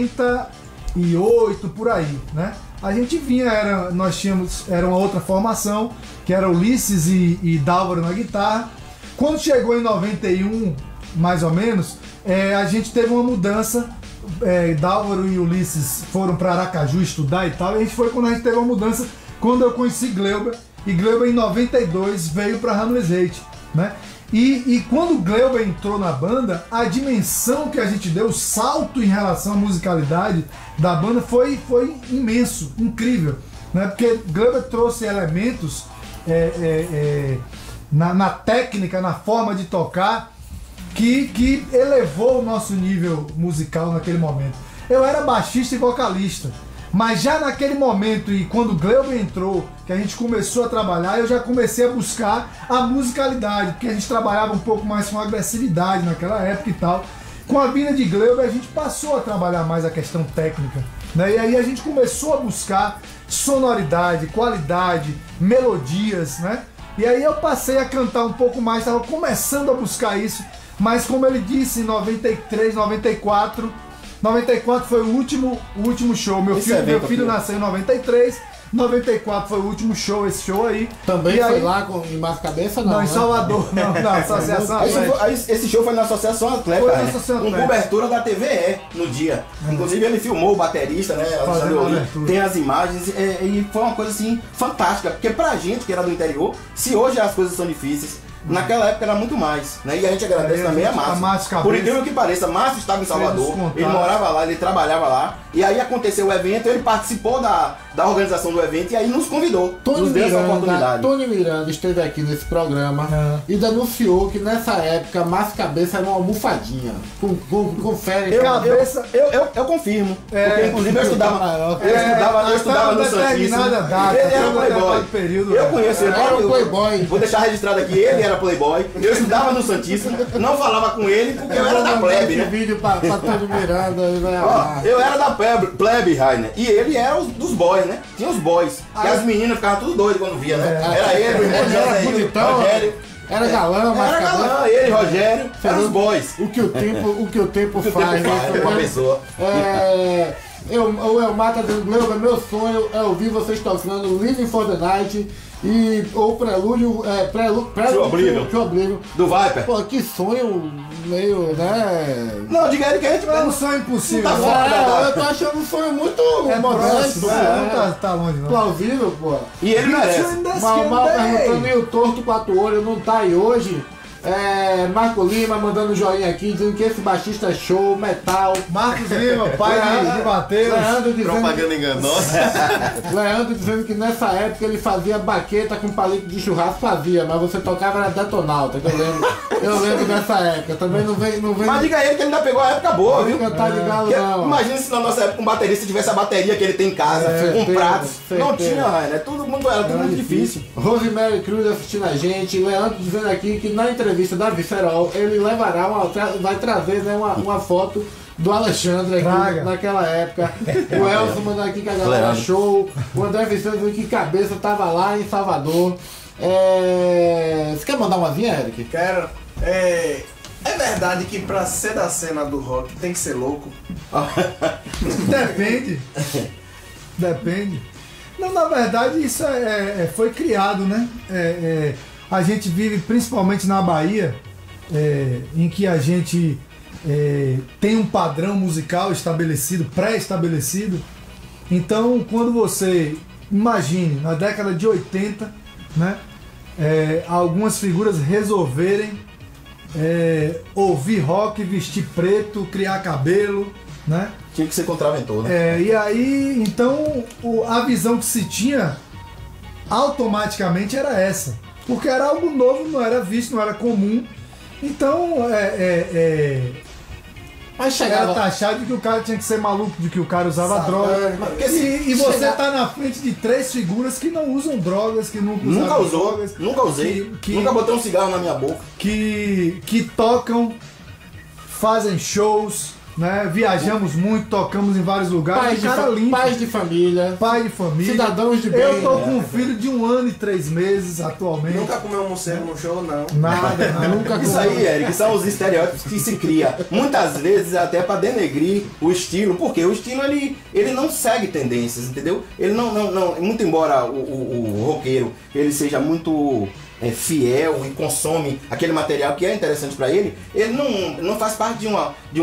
88 por aí, né? A gente vinha, era uma outra formação, que era Ulisses e Dálvaro na guitarra. Quando chegou em 91, mais ou menos, a gente teve uma mudança. Dálvaro e Ulisses foram para Aracaju estudar e tal. E a gente foi quando a gente teve uma mudança, quando eu conheci Gleuber. E Gleuber em 92 veio para Hamlet Hate, né? E quando o Gleuber entrou na banda, a dimensão que a gente deu, o salto em relação à musicalidade da banda foi imenso, incrível, né? Porque Gleuber trouxe elementos na técnica, na forma de tocar, que elevou o nosso nível musical naquele momento. Eu era baixista e vocalista, mas já naquele momento, e quando o Gleuber entrou, que a gente começou a trabalhar, eu já comecei a buscar a musicalidade, porque a gente trabalhava um pouco mais com agressividade naquela época e tal. Com a vinda de Gleuber, a gente passou a trabalhar mais a questão técnica, né? E aí a gente começou a buscar sonoridade, qualidade, melodias, né? E aí eu passei a cantar um pouco mais, estava começando a buscar isso, mas como ele disse, em 93, 94 foi o último show. Meu filho nasceu em 93, 94 foi o último show, esse show aí. Também e foi aí, lá em Márcio Cabeça, não? Não, em Salvador, não, na Associação Atlética. Esse show foi na Associação Atlética, foi na Associação com cobertura da TVE no dia. Inclusive ele filmou o baterista, né? Tem as imagens, e foi uma coisa assim fantástica, porque pra gente que era do interior, se hoje as coisas são difíceis, naquela época era muito mais, né? E a gente agradece também a Márcio. Por incrível que pareça, Márcio estava em Salvador, ele morava lá, ele trabalhava lá, e aí aconteceu o evento, ele participou da organização do evento e aí nos convidou, nos deu essa oportunidade. Tony Miranda esteve aqui nesse programa e denunciou que nessa época Márcio Cabeça era uma almofadinha. Confere. Eu confirmo. Porque inclusive eu estudava no Santíssimo. Ele era playboy. Eu conheço ele. Era o playboy. Vou deixar registrado aqui, ele era era playboy, eu estudava no Santíssimo, não falava com ele porque eu era da plebe, né? Vídeo pra Tony Miranda, eu era da plebe, Rainer, e ele era dos boys, né? Tinha os boys, e as meninas ficavam tudo doidas quando via, né? Era ele, o irmão de era bonitão, Rogério. Era galã, mas era galã, ele, Rogério, eram os boys. O que o tempo faz, né? Uma pessoa. O Elmar tá dizendo, Gleuber, meu sonho é ouvir vocês tocando Living for the Night ou Prelúdio, To Oblivion, do Viper. Pô, que sonho meio, né? Não, diga ele que a gente... É um sonho impossível. Tá fora, eu tô achando um sonho muito modesto. Próximo, tá longe, não. Plausível, pô. E ele merece. Mal perguntando, e o Torto 4 Olhos não tá aí hoje? Marco Lima mandando joinha aqui, dizendo que esse baixista é show, metal. Marcos Lima, pai de Mateus. Propaganda enganosa. Leandro dizendo que nessa época ele fazia baqueta com palito de churrasco, mas você tocava na Detonauta, que eu lembro dessa época. Também não vem. Mas diga ele que ele ainda pegou a época boa, viu? Tá de galo, não. Imagina se na nossa época um baterista tivesse a bateria que ele tem em casa, com pratos. Não tinha, né? Tudo muito difícil. Rosemary Cruz assistindo a gente. Leandro dizendo aqui que na entrevista da Visceral, ele levará vai trazer, né, uma foto do Alexandre aqui naquela época. O Elson mandando aqui que a galera show. O André Vicente dizendo que cabeça tava lá em Salvador. Você quer mandar uma vinha, Eric? Quero. É verdade que pra ser da cena do rock tem que ser louco? Depende. Não, na verdade isso foi criado, né? A gente vive principalmente na Bahia, em que a gente tem um padrão musical estabelecido, pré-estabelecido. Então, quando você imagine, na década de 80, né, algumas figuras resolverem ouvir rock, vestir preto, criar cabelo, né? Tinha que ser contraventor, né? E aí, então, a visão que se tinha automaticamente era essa. Porque era algo novo, não era visto, não era comum. Então, Mas era taxado de que o cara tinha que ser maluco, de que o cara usava droga. E você tá na frente de 3 figuras que não usam drogas, que nunca usou drogas. Nunca usei. Nunca botei um cigarro na minha boca. Que tocam, fazem shows, né? Viajamos muito, tocamos em vários lugares. Pais de família. Cidadãos de bem. Eu tô com um filho de 1 ano e 3 meses atualmente. Nunca comeu um morcego no show, não? Nada. Nunca Isso aí, Eric, são os estereótipos que se cria. Muitas vezes até para denegrir o estilo. Porque o estilo, ele não segue tendências, entendeu? Ele não muito embora o roqueiro ele seja muito... fiel e consome aquele material que é interessante para ele não faz parte de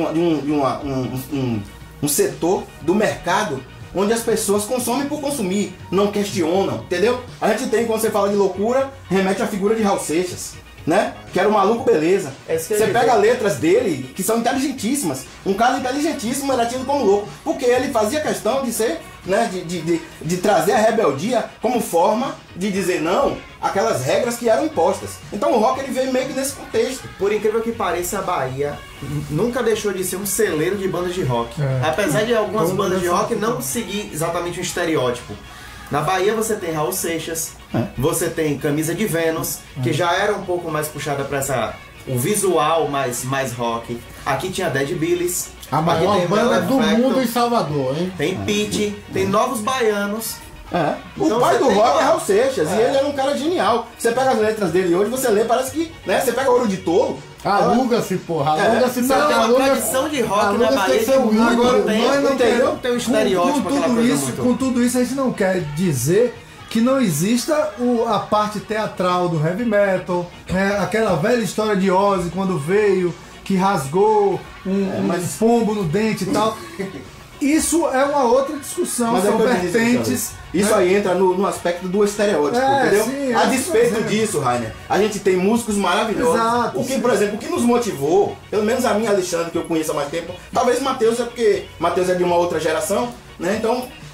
um setor do mercado onde as pessoas consomem por consumir, não questionam, entendeu? A gente tem, quando você fala de loucura, remete à figura de Raul Seixas, né? Que era o maluco beleza. Você pega letras dele, que são inteligentíssimas. Um cara inteligentíssimo era tido como louco, porque ele fazia questão de ser, né, de trazer a rebeldia como forma de dizer não àquelas regras que eram impostas. Então o rock ele veio meio que nesse contexto. Por incrível que pareça, a Bahia nunca deixou de ser um celeiro de bandas de rock. Apesar de algumas bandas de rock não seguir exatamente um estereótipo. Na Bahia você tem Raul Seixas, você tem Camisa de Vênus, que já era um pouco mais puxada para o visual mais rock. Aqui tinha Dead Billies. A maior banda do mundo em Salvador, hein? Tem Pitty, tem Novos Baianos. Então, o pai do rock é Raul Seixas, e ele era um cara genial. Você pega as letras dele hoje, você lê, parece que, né? Você pega Ouro de Tolo. Aluga-se, porra. Aluga-se. A tradição de rock na Bahia agora nós não tem um estereótipo. Com tudo isso, a gente não quer dizer que não exista a parte teatral do heavy metal, né? Aquela velha história de Ozzy quando veio, que rasgou um pombo no dente e tal. Isso é uma outra discussão, são vertentes. Isso aí entra no aspecto do estereótipo, entendeu? Sim, a despeito disso, Rainer, a gente tem músicos maravilhosos. Exato, o que, por exemplo, o que nos motivou, pelo menos a mim, Alexandre, que eu conheço há mais tempo, talvez Mateus é porque Mateus é de uma outra geração, né? Então,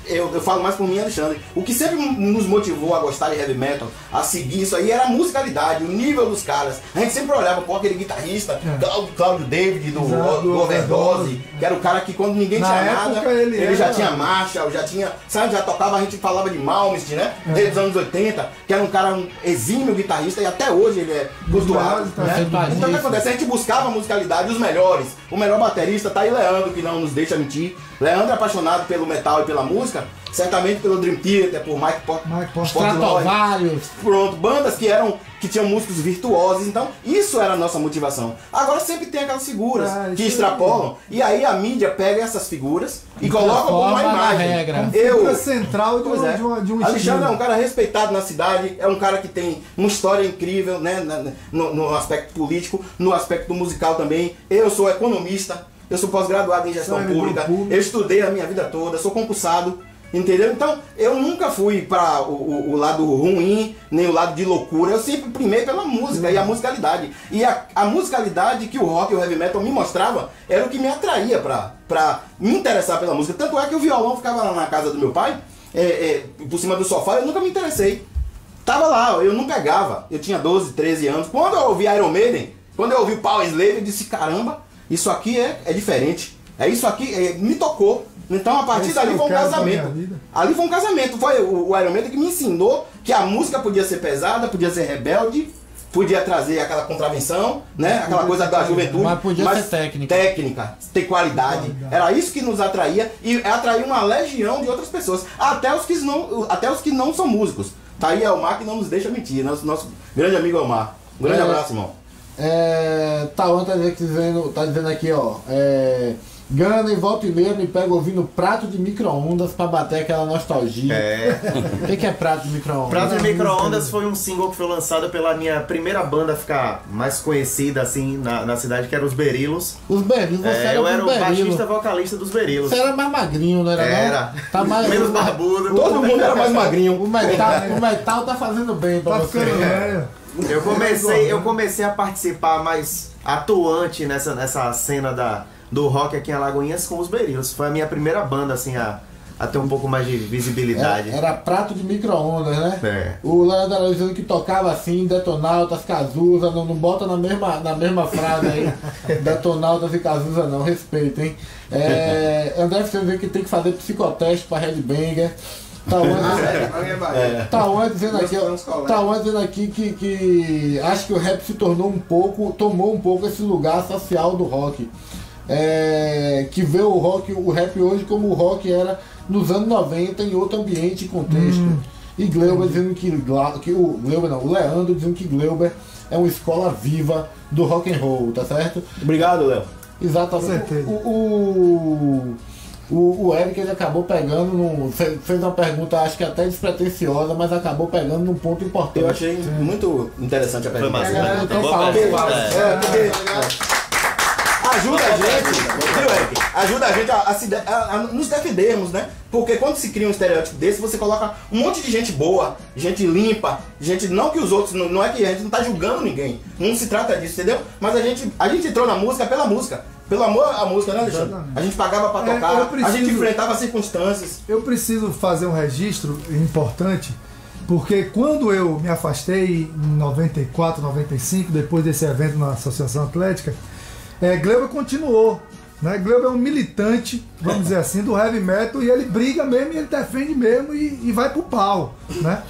eu falo mais por mim, Alexandre, o que sempre nos motivou a gostar de heavy metal, a seguir isso aí, era a musicalidade, o nível dos caras. A gente sempre olhava, pô, aquele guitarrista, Cláudio David, do Overdose, que era o cara que quando ninguém tinha nada, ele já tinha marcha, já tinha, sabe, já tocava, a gente falava de Malmsteen, né? Desde os anos 80, que era um cara, um exímio guitarrista, e até hoje ele é cultuado, né? Então o que acontece? A gente buscava a musicalidade, os melhores. O melhor baterista tá aí, Leandro, que não nos deixa mentir. Leandro é apaixonado pelo metal e pela música, certamente pelo Dream Theater, por Mike Stratovarius. Pronto, bandas que tinham músicos virtuosos, então isso era a nossa motivação. Agora sempre tem aquelas figuras que extrapolam, e aí a mídia pega essas figuras e coloca como uma imagem. Figura central de um Alexandre é um cara respeitado na cidade, é um cara que tem uma história incrível, né, no aspecto político, no aspecto musical também. Eu sou economista, eu sou pós-graduado em gestão pública, eu estudei a minha vida toda, sou concursado. Entendeu? Então, eu nunca fui para o lado ruim, nem o lado de loucura. Eu sempre primei pela música e a musicalidade. E a musicalidade que o rock e o heavy metal me mostrava era o que me atraía para me interessar pela música. Tanto é que o violão ficava lá na casa do meu pai, por cima do sofá, eu nunca me interessei. Tava lá, eu não pegava. Eu tinha 12, 13 anos. Quando eu ouvi Iron Maiden, quando eu ouvi Power Slave, eu disse, caramba, isso aqui é diferente. Isso aqui me tocou. Então a partir dali foi um casamento. Ali foi um casamento. Foi o Iron Maiden que me ensinou que a música podia ser pesada, podia ser rebelde, podia trazer aquela contravenção, né? Aquela coisa da juventude. Mas podia ser técnica. Técnica, ter qualidade. Era isso que nos atraía e atraía uma legião de outras pessoas. Até os que não são músicos. Tá aí Elmar que não nos deixa mentir. Nosso grande amigo Elmar. Um grande abraço, irmão. Tauan tá dizendo aqui, ó. Gana e volta e meia me pega ouvindo prato de micro-ondas pra bater aquela nostalgia. O que é prato de micro-ondas? Prato de micro-ondas foi um single que foi lançado pela minha primeira banda a ficar mais conhecida assim na cidade, que era os Berilos. Os Berilos, eu era o baixista vocalista dos Berilos. Você era mais magrinho, não era? Era. Tá mais menos barbudo. Todo mundo era mais magrinho. O metal tá fazendo bem pra você. Eu comecei a participar mais atuante nessa cena do rock aqui em Alagoinhas com os Berilos. Foi a minha primeira banda assim a ter um pouco mais de visibilidade. Era prato de micro-ondas, né? O Leandro era dizendo que tocava assim, Detonautas, Cazuza, não bota na mesma frase aí, Detonautas e Cazuza não, respeito, hein? André Vicente dizendo que tem que fazer psicoteste pra Headbanger. Tauan dizendo aqui que acho que o rap se tomou um pouco esse lugar social do rock. Que vê o rap hoje como o rock era nos anos 90 em outro ambiente e contexto. E Gleuber dizendo o Leandro dizendo que Gleuber é uma escola viva do rock and roll, tá certo? Obrigado, Léo. Exatamente. O Eric ele acabou pegando, fez uma pergunta acho que até despretensiosa, mas acabou pegando num ponto importante. Eu achei muito interessante a pergunta. Ajuda a gente, viu, Eric? Ajuda a gente a nos defendermos, né? Porque quando se cria um estereótipo desse, você coloca um monte de gente boa, gente limpa, gente, não que os outros, não é que a gente não tá julgando ninguém, não se trata disso, entendeu? Mas a gente entrou na música pela música. Pelo amor à música, né, Alexandre? A gente pagava pra tocar, a gente enfrentava as circunstâncias. Eu preciso fazer um registro importante, porque quando eu me afastei em 94, 95, depois desse evento na Associação Atlética, Gleuber continuou. Né? Gleuber é um militante, vamos dizer assim, do heavy metal, e ele briga mesmo, e ele defende mesmo e vai pro pau. Né?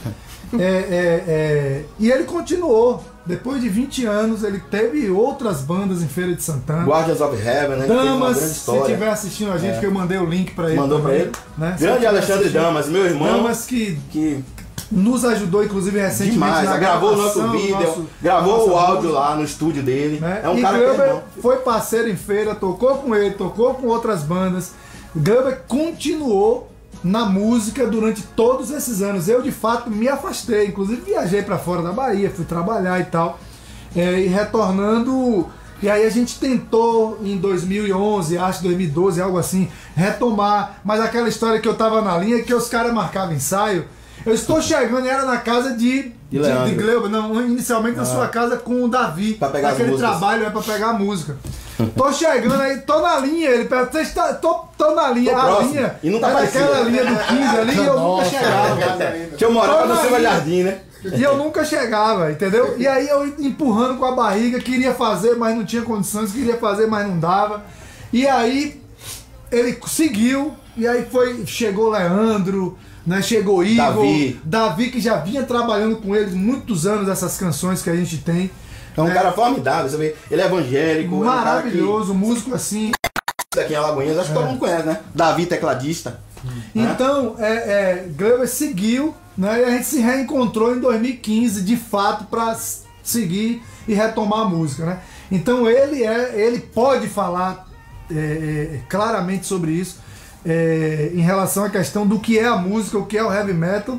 E ele continuou. Depois de 20 anos, ele teve outras bandas em Feira de Santana. Guardians of Heaven, né? Damas, se estiver assistindo a gente, que eu mandei o link pra ele. Mandou também, pra ele? Né? Grande Alexandre Damas, meu irmão. Damas que nos ajudou, inclusive, recentemente. Demais, gravou o nosso vídeo, gravou o áudio lá no estúdio dele. Né? É um e cara Gleuber que foi parceiro em feira, tocou com ele, tocou com outras bandas. Gleuber continuou na música durante todos esses anos. Eu, de fato, me afastei. Inclusive, viajei para fora da Bahia, fui trabalhar e tal. E retornando... E aí a gente tentou em 2011, acho 2012, algo assim, retomar. Mas aquela história que eu tava na linha, que os caras marcavam ensaio. Eu estou chegando e era na casa de Gleuber, não, inicialmente na sua casa com o Davi. Pra pegar aquele as músicas. trabalho para pegar a música. Tô chegando aí, tô na linha. Ele pergunta, tô na linha. A linha. E não tá aquela linha do 15 ali e eu nunca chegava. Deixa eu morar no Silva Jardim, né? E eu nunca chegava, entendeu? E aí eu empurrando com a barriga, queria fazer, mas não tinha condições, queria fazer, mas não dava. E aí ele conseguiu, e aí chegou Leandro, né? Chegou Igor, Davi, que já vinha trabalhando com eles muitos anos essas canções que a gente tem. É um cara formidável, sabe? Ele é evangélico. Maravilhoso, músico assim. Daqui em Alagoinhas, acho que todo mundo conhece, né? Davi, tecladista. Então, Gleuber seguiu, né? E a gente se reencontrou em 2015, de fato, para seguir e retomar a música, né? Então ele pode falar claramente sobre isso, em relação à questão do que é a música, o que é o heavy metal,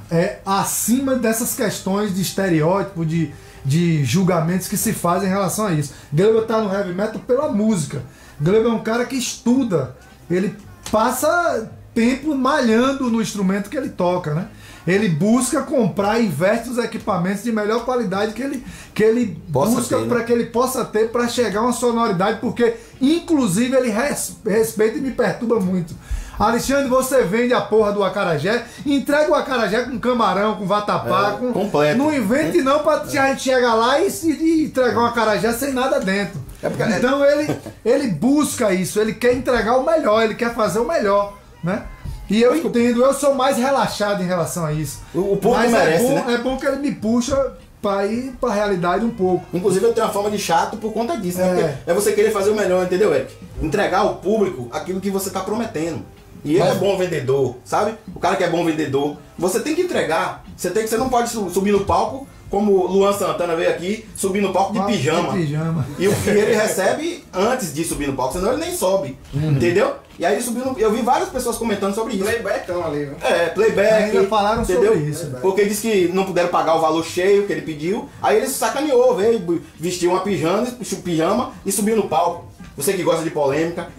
acima dessas questões de estereótipo, de julgamentos que se fazem em relação a isso. Gleuber tá no heavy metal pela música. Gleuber é um cara que estuda, ele passa tempo malhando no instrumento que ele toca, né? Ele busca comprar e investe os equipamentos de melhor qualidade que ele busca para que ele possa ter para chegar a uma sonoridade, porque inclusive ele respeita e me perturba muito. Alexandre, você vende a porra do acarajé, entrega o acarajé com camarão, com vatapá, completo. Não invente não pra a gente chegar lá e entregar um acarajé sem nada dentro. Então ele busca isso, ele quer entregar o melhor, ele quer fazer o melhor, né? E eu entendo, eu sou mais relaxado em relação a isso. O público merece, né? É bom que ele me puxa pra ir pra realidade um pouco. Inclusive eu tenho uma forma de chato por conta disso, né? Porque é você querer fazer o melhor, entendeu, Eric? Entregar ao público aquilo que você tá prometendo. E ele é bom vendedor, sabe? O cara que é bom vendedor, você tem que entregar. Você não pode subir no palco, como o Luan Santana veio aqui, subir no palco de pijama. E o que ele recebe antes de subir no palco, senão ele nem sobe. Entendeu? E aí eu vi várias pessoas comentando sobre isso. Playbackão ali, viu? Playback. Ainda falaram entendeu? sobre isso. Porque disse que não puderam pagar o valor cheio que ele pediu. Aí ele se sacaneou, veio, vestiu uma pijama e subiu no palco. Você que gosta de polêmica.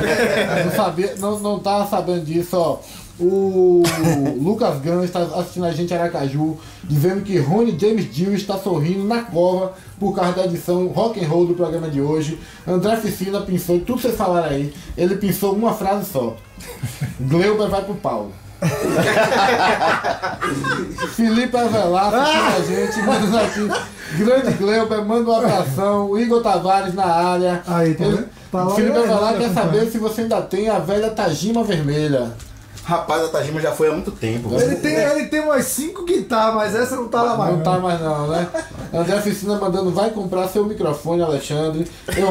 Não tava sabendo disso, ó. O Lucas Gans está assistindo a gente em Aracaju, dizendo que Rony James Dio está sorrindo na cova por causa da edição rock and roll do programa de hoje. André Ficina pensou, tudo que vocês falaram aí, ele pensou uma frase só: Gleuber vai pro pau. Felipe Avelar assistindo a gente, mandando aqui, grande Gleuber, manda uma abração. Igor Tavares na área. Aí, tá vendo? Felipe Avelar quer saber se você ainda tem a velha Tajima vermelha. Rapaz, a Tajima já foi há muito tempo. Ele tem umas 5 guitarras, mas essa não tá lá mais. Não tá mais não, né? André Ficina mandando, vai comprar seu microfone, Alexandre.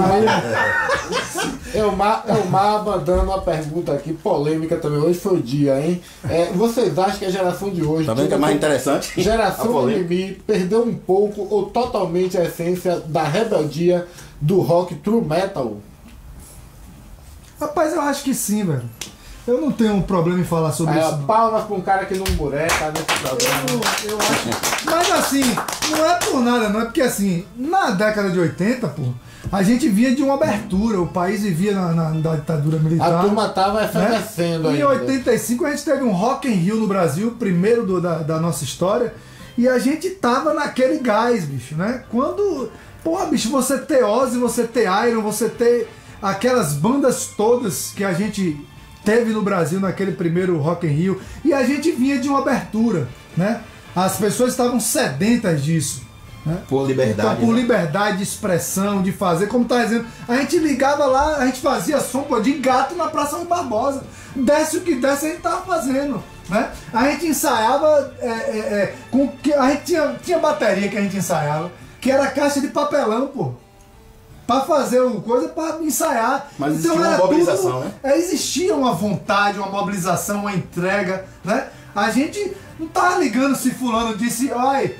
Elmar mandando uma pergunta aqui, polêmica também. Hoje foi o dia, hein? Vocês acham que a geração de hoje... Tá vendo que é mais interessante? Geração Mimimi perdeu um pouco ou totalmente a essência da rebeldia do rock true metal? Rapaz, eu acho que sim, velho. Eu não tenho um problema em falar sobre isso. Palmas pra um cara que não bureca nesse programa. Eu acho. Mas assim, não é por nada, não. É porque assim, na década de 80, pô, a gente via de uma abertura. O país vivia na ditadura militar. A turma tava efervescendo ainda. Em 85 a gente teve um Rock in Rio no Brasil, primeiro da nossa história. E a gente tava naquele gás, bicho, né? Quando, pô, bicho, você ter Ozzy, você ter Iron, você ter aquelas bandas todas que a gente teve no Brasil naquele primeiro Rock in Rio, e a gente vinha de uma abertura, né? As pessoas estavam sedentas disso, né? Por liberdade. Então, por liberdade de expressão, de fazer, como tá dizendo, a gente ligava lá, a gente fazia som de gato na Praça Rui Barbosa, desce o que desce a gente tava fazendo, né? A gente ensaiava a gente tinha bateria que a gente ensaiava, que era caixa de papelão, pô. Pra fazer uma coisa, pra ensaiar. Mas então, existia uma mobilização, né? Existia uma vontade, uma mobilização, uma entrega, né? A gente não tava ligando se fulano disse, olha,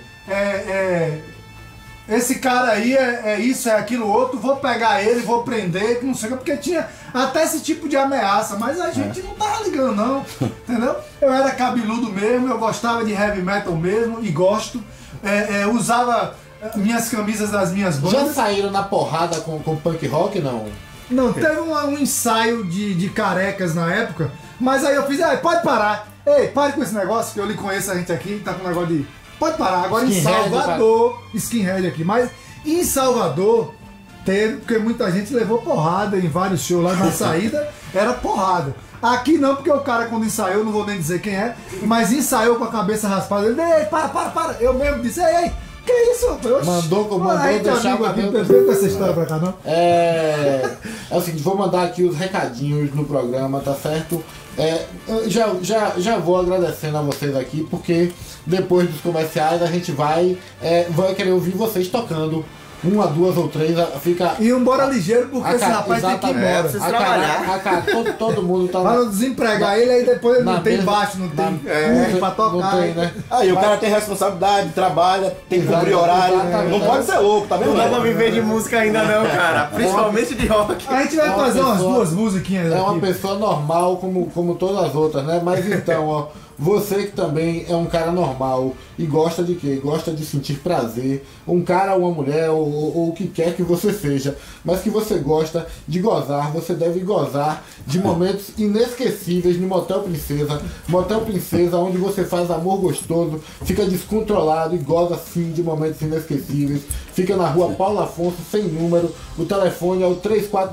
esse cara aí é isso, é aquilo outro, vou pegar ele, vou prender, que não sei o que, porque tinha até esse tipo de ameaça, mas a gente não tava ligando não, entendeu? Eu era cabeludo mesmo, eu gostava de heavy metal mesmo, e gosto, usava minhas camisas das minhas bandas. Já saíram na porrada com punk rock, não? Não, teve um ensaio de carecas na época, mas aí eu fiz, pode parar. Ei, pare com esse negócio, que eu lhe conheço a gente aqui, tá com um negócio de... Pode parar. Agora em Salvador, skinhead aqui, mas em Salvador, Teve, porque muita gente levou porrada em vários shows lá na saída, era porrada. Aqui não, porque o cara quando ensaiou, não vou nem dizer quem é, mas ensaiou com a cabeça raspada. Ele, ei, para. Eu mesmo disse, ei, que isso? Mandou deixar o aqui, perfeito essa história pra cá, não? É o seguinte, vou mandar aqui os recadinhos no programa, tá certo? Já vou agradecendo a vocês aqui, porque depois dos comerciais a gente vai querer ouvir vocês tocando. Uma, duas ou três, fica... E embora ligeiro, porque esse rapaz tem que ir embora. Precisa trabalhar. Todo mundo tá... Para não desempregar ele, aí depois ele não tem baixo, não tem pra tocar. Não tem, né? Aí o cara tem responsabilidade, trabalha, tem que cumprir horário. Não pode ser louco, tá vendo? Não dá pra viver de música ainda não, cara. Principalmente de rock. A gente vai fazer umas duas musiquinhas aqui. É uma pessoa normal, como todas as outras, né? Mas então, ó... Você que também é um cara normal e gosta de quê? Gosta de sentir prazer, um cara ou uma mulher ou o que quer que você seja, mas que você gosta de gozar, você deve gozar de momentos inesquecíveis no Motel Princesa. Motel Princesa, onde você faz amor gostoso, fica descontrolado e goza sim de momentos inesquecíveis. Fica na rua Paulo Afonso, sem número, o telefone é o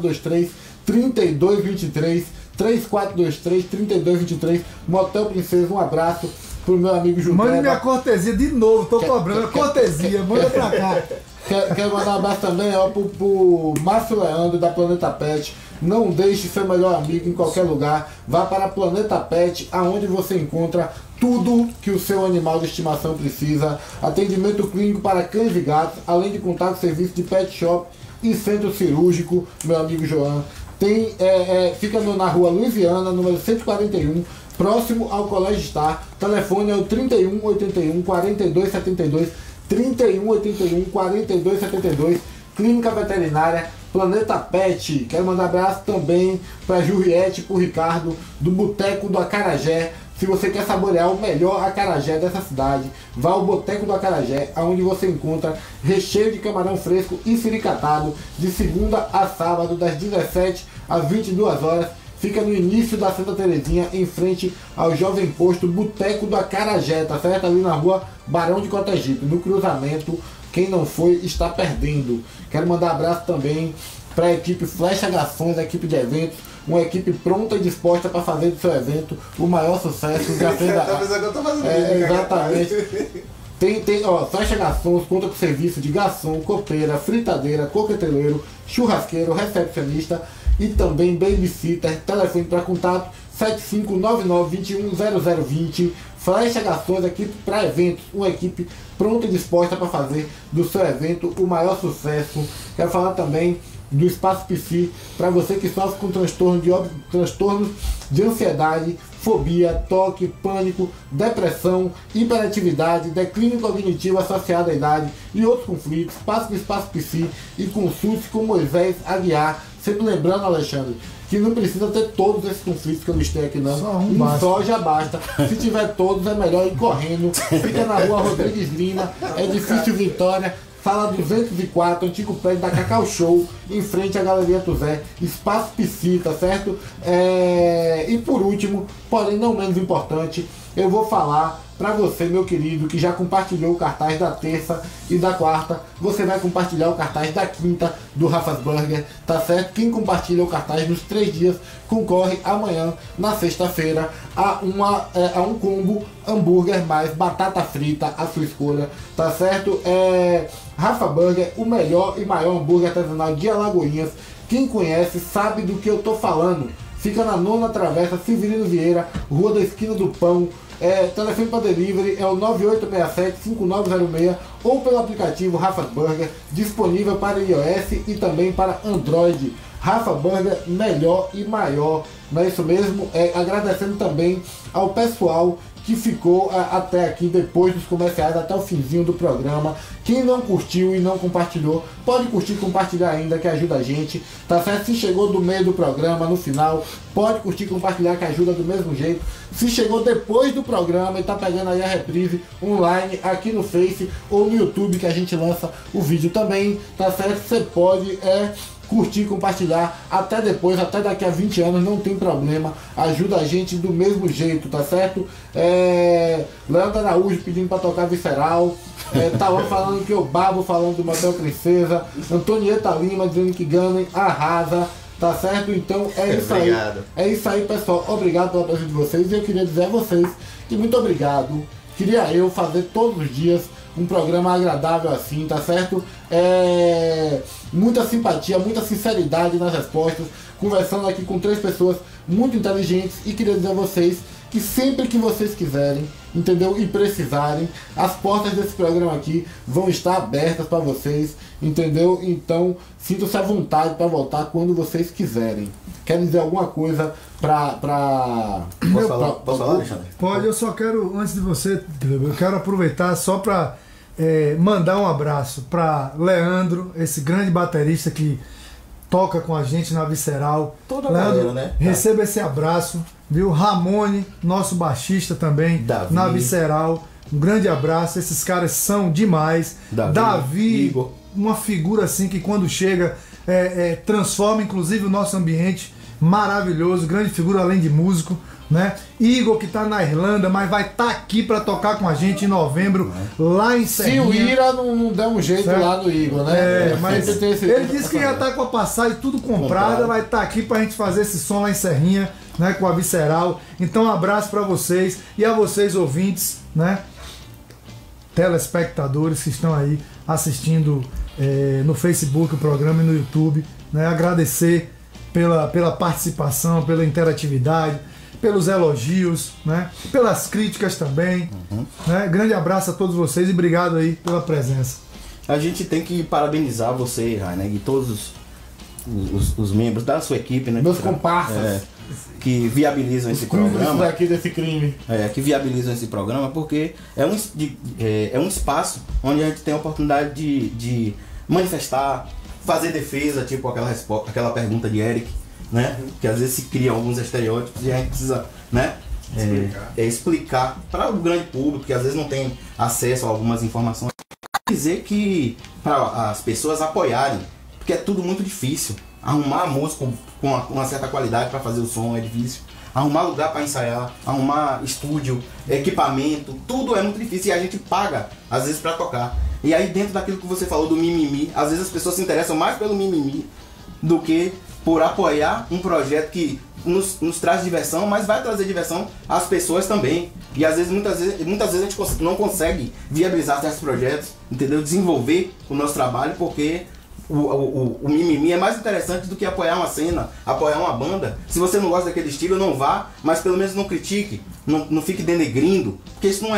3423-3223, 3423-3223, Motel Princesa. Um abraço pro meu amigo Judeba. Mande minha cortesia de novo, tô cobrando cortesia, manda pra cá. Quero mandar um abraço também pro Márcio Leandro da Planeta Pet. Não deixe seu melhor amigo em qualquer lugar. Vá para a Planeta Pet, aonde você encontra tudo que o seu animal de estimação precisa. Atendimento clínico para cães e gatos, além de contar com serviço de pet shop e centro cirúrgico, meu amigo João. Fica na rua Louisiana, número 141, próximo ao Colégio Star. Telefone é o 3181-4272, 3181-4272. Clínica Veterinária Planeta Pet. Quero mandar abraço também para Juliette e para o Ricardo do Boteco do Acarajé. Se você quer saborear o melhor acarajé dessa cidade, vá ao Boteco do Acarajé, onde você encontra recheio de camarão fresco e firicatado, de segunda a sábado, das 17 às 22 horas. Fica no início da Santa Terezinha, em frente ao Jovem Posto Boteco do Acarajé, tá certo? Ali na rua Barão de Cotegipe, no cruzamento. Quem não foi, está perdendo. Quero mandar abraço também para a equipe Flecha Garçons, a equipe de eventos, uma equipe pronta e disposta para fazer do seu evento o maior sucesso. Já fez exatamente. Flecha Garçons conta com serviço de garçom, copeira, fritadeira, coqueteleiro, churrasqueiro, recepcionista e também babysitter. Telefone para contato 7599210020. Flecha Garçons, equipe para eventos, uma equipe pronta e disposta para fazer do seu evento o maior sucesso. Quero falar também do Espaço Psi, para você que sofre com transtornos de ansiedade, fobia, toque, pânico, depressão, hiperatividade, declínio cognitivo associado à idade e outros conflitos. Passe no Espaço Psi e consulte com Moisés Aguiar. Sempre lembrando, Alexandre, que não precisa ter todos esses conflitos que eu listei aqui não. Só já basta. Se tiver todos é melhor ir correndo. Fica na rua Rodrigues Lima, Edifício Vitória, sala 204, antigo prédio da Cacau Show, em frente à Galeria Tuzé, Espaço Psi, tá certo? E por último, porém não menos importante, eu vou falar para você, meu querido, que já compartilhou o cartaz da terça e da quarta, você vai compartilhar o cartaz da quinta do Rafa's Burger, tá certo? Quem compartilha o cartaz nos 3 dias concorre amanhã, na sexta-feira, a um combo hambúrguer mais batata frita, a sua escolha, tá certo? Rafa Burger, o melhor e maior hambúrguer artesanal de Alagoinhas. Quem conhece sabe do que eu tô falando. Fica na 9ª Travessa, Severino Vieira, Rua da Esquina do Pão. Telefone para delivery é o 9867-5906 ou pelo aplicativo Rafa's Burger, disponível para iOS e também para Android. Rafa Burger, melhor e maior, não é isso mesmo? Agradecendo também ao pessoal que ficou até aqui, depois dos comerciais, até o finzinho do programa. Quem não curtiu e não compartilhou, pode curtir e compartilhar ainda, que ajuda a gente, tá certo? Se chegou do meio do programa, no final, pode curtir e compartilhar, que ajuda do mesmo jeito. Se chegou depois do programa e tá pegando aí a reprise online aqui no Face ou no YouTube, que a gente lança o vídeo também, tá certo? Você pode curtir, compartilhar, até depois, até daqui a 20 anos, não tem problema, ajuda a gente do mesmo jeito, tá certo? Leandro Araújo pedindo pra tocar Visceral, Tauan falando que eu babo, falando do Motel Princesa. Antonieta Lima dizendo que Gunner arrasa. Tá certo? Então é isso aí. É isso aí, pessoal. Obrigado pela presença de vocês. E eu queria dizer a vocês que muito obrigado. Queria eu fazer todos os dias um programa agradável assim, tá certo? Muita simpatia, muita sinceridade nas respostas. Conversando aqui com 3 pessoas muito inteligentes. E queria dizer a vocês que sempre que vocês quiserem, entendeu? E precisarem, as portas desse programa aqui vão estar abertas para vocês, entendeu? Então, sintam-se à vontade para voltar quando vocês quiserem. Quer dizer alguma coisa Posso falar, Alexandre? Pode, eu só quero, antes de você, eu quero aproveitar só para mandar um abraço para Leandro, esse grande baterista que toca com a gente na Visceral. Toda a Leandro, galera, né? receba esse abraço, viu? Ramone, nosso baixista também, na Visceral. Um grande abraço, esses caras são demais. Davi Igor. Uma figura assim que quando chega transforma inclusive o nosso ambiente. Maravilhoso, grande figura além de músico, né? Igor, que tá na Irlanda, mas vai estar aqui para tocar com a gente em novembro, lá em Serrinha. Se o Ira não der um jeito lá no Igor, né? Mas ele disse que já tá com a passagem tudo comprada, vai estar aqui pra gente fazer esse som lá em Serrinha, né? Com a Visceral. Então um abraço para vocês e a vocês ouvintes, né? Telespectadores que estão aí assistindo no Facebook o programa e no YouTube, né? Agradecer pela participação, pela interatividade, pelos elogios, né? Pelas críticas também. Né? Grande abraço a todos vocês e obrigado aí pela presença. A gente tem que parabenizar você, Rainer, e todos os membros da sua equipe, né? Meus comparsas. Que viabilizam esse programa. Daqui desse crime. Que viabilizam esse programa, porque é um espaço onde a gente tem a oportunidade de manifestar, fazer defesa, tipo aquela pergunta de Eric, né? Que às vezes se criam alguns estereótipos e a gente precisa, né? Explicar para o grande público que às vezes não tem acesso a algumas informações. Dizer que para as pessoas apoiarem, porque é tudo muito difícil. Arrumar música com uma certa qualidade para fazer o som é difícil. Arrumar lugar para ensaiar, arrumar estúdio, equipamento, tudo é muito difícil e a gente paga às vezes para tocar. E aí dentro daquilo que você falou do mimimi, às vezes as pessoas se interessam mais pelo mimimi do que por apoiar um projeto que nos traz diversão, mas vai trazer diversão às pessoas também. E às vezes, muitas vezes a gente não consegue viabilizar certos projetos, entendeu? Desenvolver o nosso trabalho, porque o mimimi é mais interessante do que apoiar uma cena, apoiar uma banda. Se você não gosta daquele estilo, não vá, mas pelo menos não critique, não fique denegrindo, porque isso não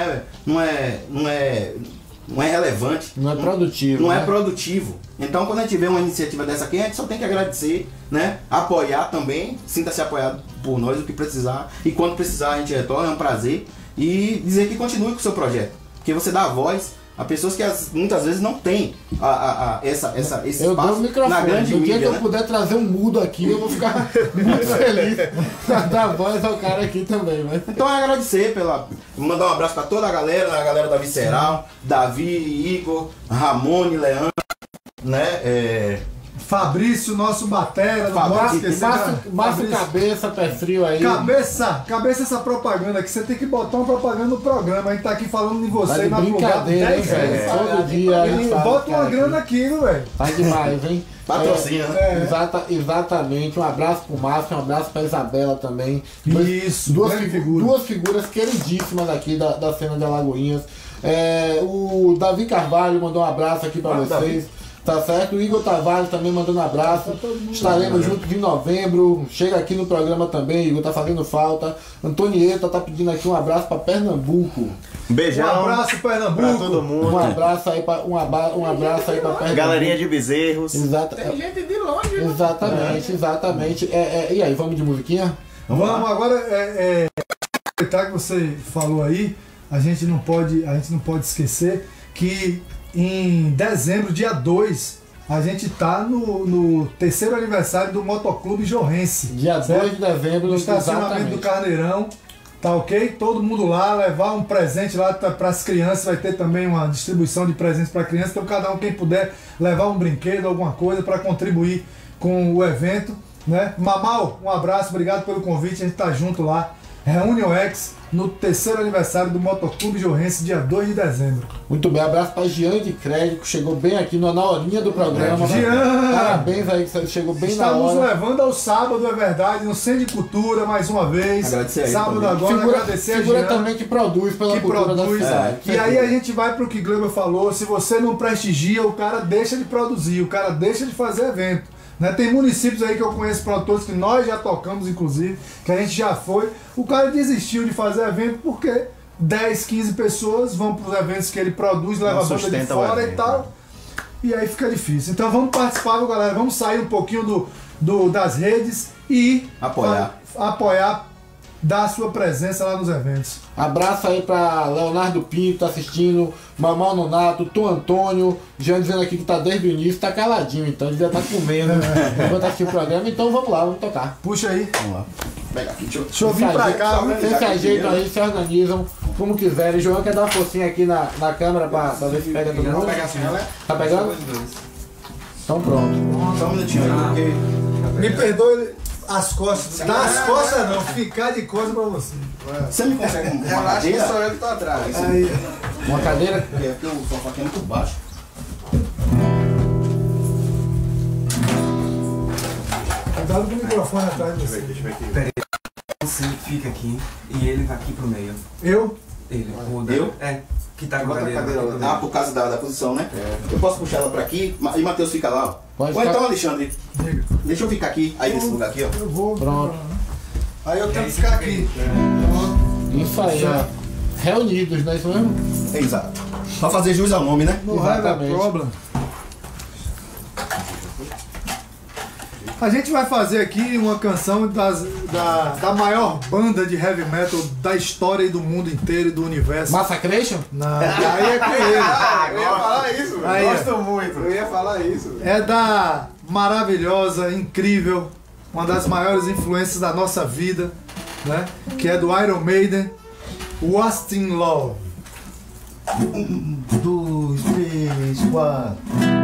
é relevante. Não é produtivo. Não né? é produtivo. Então quando a gente vê uma iniciativa dessa aqui, a gente só tem que agradecer, né? Apoiar também, sinta-se apoiado por nós, o que precisar. E quando precisar a gente retorna, é um prazer. E dizer que continue com o seu projeto. Porque você dá voz a pessoas que muitas vezes não têm esse eu espaço dou o microfone. na grande No dia mídia, que eu né? puder trazer um mudo aqui, eu vou ficar muito feliz pra dar voz ao cara aqui também. Mas... Então é agradecer mandar um abraço para toda a galera da Visceral, Davi, Igor, Ramone, Leandro, né? Fabrício, nosso batera, não posso esquecer. Márcio Cabeça, pé frio aí. Cabeça essa propaganda aqui. Você tem que botar uma propaganda no programa. A gente tá aqui falando de você Tá na brincadeira, hein, velho? Todo dia. Bota uma grana aqui, né, velho? Tá demais, hein? Patrocina, né? Exatamente. Um abraço pro Márcio, um abraço pra Isabela também. Isso, duas figuras queridíssimas aqui da cena de Alagoinhas. O Davi Carvalho mandou um abraço aqui pra vocês. Tá certo? O Igor Tavares também mandando um abraço. Estaremos juntos em novembro. Chega aqui no programa também, Igor, tá fazendo falta. Antonieta tá pedindo aqui um abraço pra Pernambuco. Beijão. Um abraço, Pernambuco. Pra todo mundo. Um abraço aí pra Pernambuco. Galerinha de Bezerros. Tem gente de longe, né? Exatamente. E aí, vamos de musiquinha? Vamos agora. Aproveitar que você falou aí, a gente não pode esquecer que em dezembro, dia 2, a gente tá no terceiro aniversário do Motoclube Jorrense. Dia 2 de dezembro, no estacionamento do Carneirão. Tá ok? Todo mundo lá, levar um presente lá para as crianças. Vai ter também uma distribuição de presentes para crianças. Então, cada um, quem puder, levar um brinquedo, alguma coisa para contribuir com o evento. Né? Mamal, um abraço, obrigado pelo convite. A gente tá junto lá Reunion X, no 3º aniversário do Motoclube Jorrense, dia 2 de dezembro. Muito bem, abraço para Jean de Crédito, chegou bem aqui na horinha do programa. Jean! Parabéns aí, que você chegou bem na hora. Estamos levando ao sábado, é verdade, no Centro de Cultura, mais uma vez. Agradecer aí, sábado também. agora, agradecer a figura Jean, também que produz pela cultura da cidade. E aí a gente vai pro que Gleuber falou, se você não prestigia, o cara deixa de produzir, o cara deixa de fazer evento. Né? Tem municípios aí que eu conheço produtores que nós já tocamos, inclusive, que a gente já foi. O cara desistiu de fazer evento porque 10, 15 pessoas vão para os eventos que ele produz, leva a banda de fora e tal. E aí fica difícil. Então vamos participar, galera. Vamos sair um pouquinho das redes e apoiar, dar a sua presença lá nos eventos. Abraço aí pra Leonardo Pinto, tá assistindo, Mamão Nonato, Tom Antônio, Jean dizendo aqui que tá desde o início, tá caladinho, então devia estar comendo enquanto assistir o programa, então vamos lá, vamos tocar. Puxa aí. Vamos lá. Pega aqui, deixa eu vir pra cá. Vocês se ajeitam aí, se organizam como quiserem. João quer dar uma forcinha aqui na câmera pra ver se pega todo mundo. Tá pegando? Então pronto. Só um minutinho aí, porque... Me perdoe as costas. Dá as costas não, ficar de costas pra você. Você me consegue uma Relaxa que cadeira? sou eu que tô atrás. Aí. Uma cadeira? Porque o sofá aqui é muito baixo. Cuidado com o microfone atrás de você. Deixa eu ver aqui. Peraí. Você fica aqui e ele vai aqui pro meio. Eu? Ele. Eu? É. Que tá com a Bota a cadeira. cadeira lá. Ah, por causa da posição, né? Eu posso puxar ela pra aqui e Matheus fica lá, ó. Pode Ou ficar. então, Alexandre, deixa eu ficar aqui, aí nesse lugar aqui, ó. Eu vou. Pronto. Aí eu tenho que ficar aqui. Isso aí, ó. Reunidos, não é isso mesmo? Exato. Pra fazer jus ao nome, né? No have a Exatamente. problem. A gente vai fazer aqui uma canção da maior banda de heavy metal da história e do mundo inteiro e do universo. Massacration? Não, aí é com ele. Eu ia falar isso, Aí, gosto muito. Eu ia falar isso. É da maravilhosa, incrível, uma das maiores influências da nossa vida, né? Que é do Iron Maiden, Lost in Love. 2, 3, 4.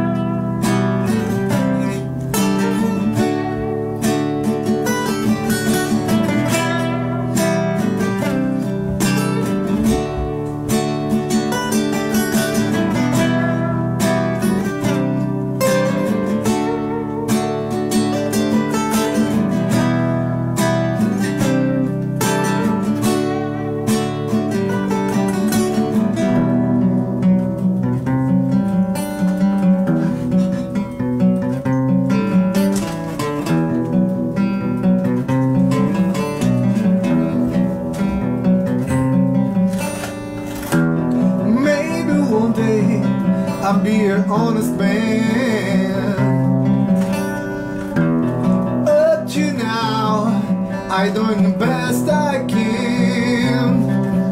I'll be an honest man. Up to now, I'm doing the best I can.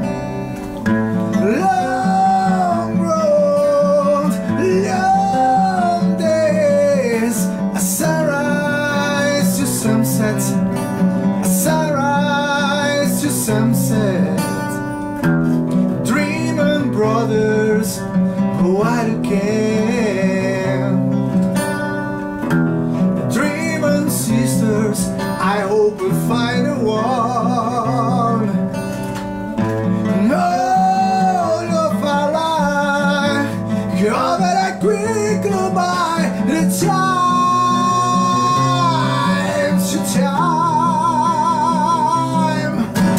Long road, long days, a sunrise to sunset, a sunrise to sunset. Dreaming brothers, who I can. Dreaming sisters, I hope we'll find a one. All of our life, come and I quick goodbye. The time to time.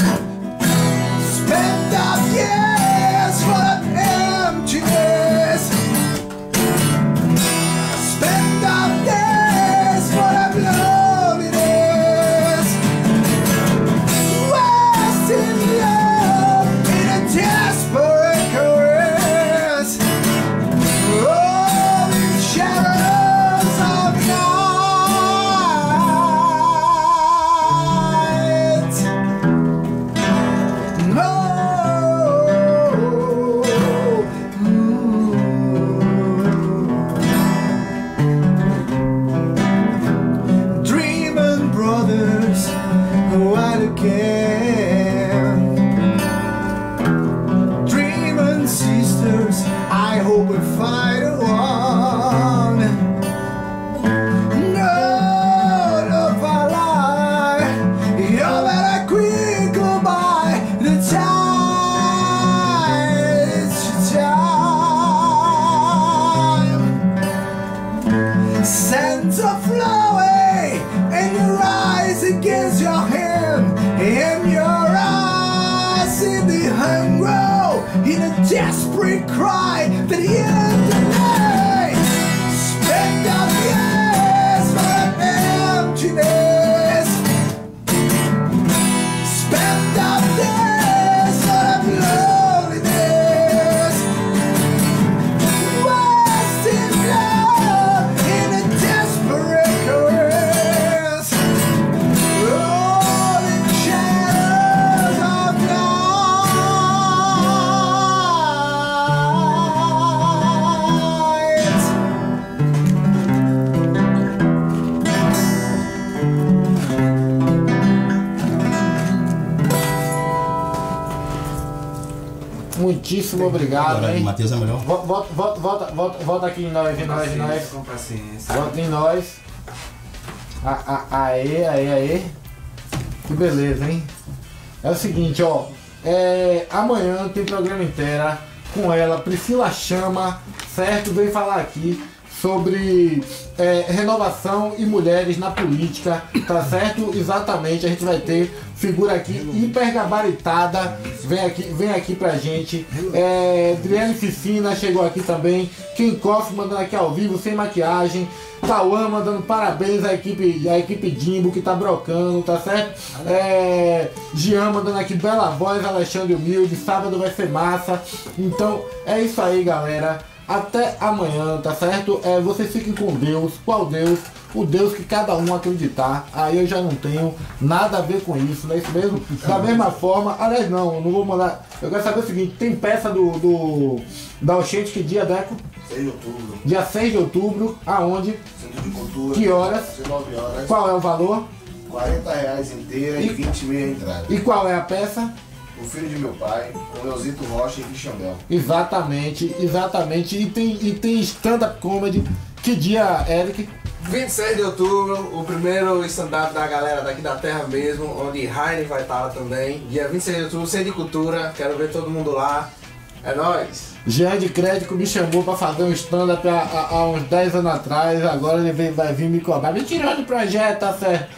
Spend up years for the emptiness. Spend up days for the loneliness. Wasting love in a desperate caress. All in shadows of Scent of flowing and your eyes against your hand, and your eyes in the hunger, in a desperate cry that you deny. Spend out years for emptiness. Spend out days of loneliness. Lost in love in a desperate caress. All in shadows of night. Muitíssimo obrigado, hein? Matheus é melhor. Volta aqui em nós, Com paciência. Volta em nós. Aê. Que beleza, hein? É o seguinte, ó. Amanhã tem programa inteira com ela, Priscila Chama, certo? Vem falar aqui sobre renovação e mulheres na política, tá certo? Exatamente, a gente vai ter figura aqui hiper gabaritada, vem aqui pra gente. Adriane Ficina chegou aqui também, Ken Koff mandando aqui ao vivo, sem maquiagem, Tauan mandando parabéns à equipe Jimbo que tá brocando, tá certo? Jean mandando aqui bela voz, Alexandre Humilde, sábado vai ser massa. Então é isso aí, galera. Até amanhã, tá certo? Vocês fiquem com Deus. Qual Deus? O Deus que cada um acreditar. Aí eu já não tenho nada a ver com isso, não é isso mesmo? Da mesma forma, aliás não vou mandar. Eu quero saber o seguinte, tem peça da Oxente, que dia, Deco? 6 de outubro. Dia 6 de outubro, aonde? Centro de Cultura. Que horas? 19 horas. Qual é o valor? R$40 inteira e 20 meia a entrada. E qual é a peça? O Filho de Meu Pai, com Leozito Rocha e Christian Bell. Exatamente. E tem stand-up comedy. Que dia, Eric? 26 de outubro, o primeiro stand-up da galera daqui da terra mesmo, onde Heine vai estar lá também. Dia 26 de outubro, Centro de Cultura, quero ver todo mundo lá. É nóis! Jean de Crédito me chamou pra fazer um stand-up há uns 10 anos atrás, agora ele vai vir me cobrar. Me tirou do projeto, tá certo?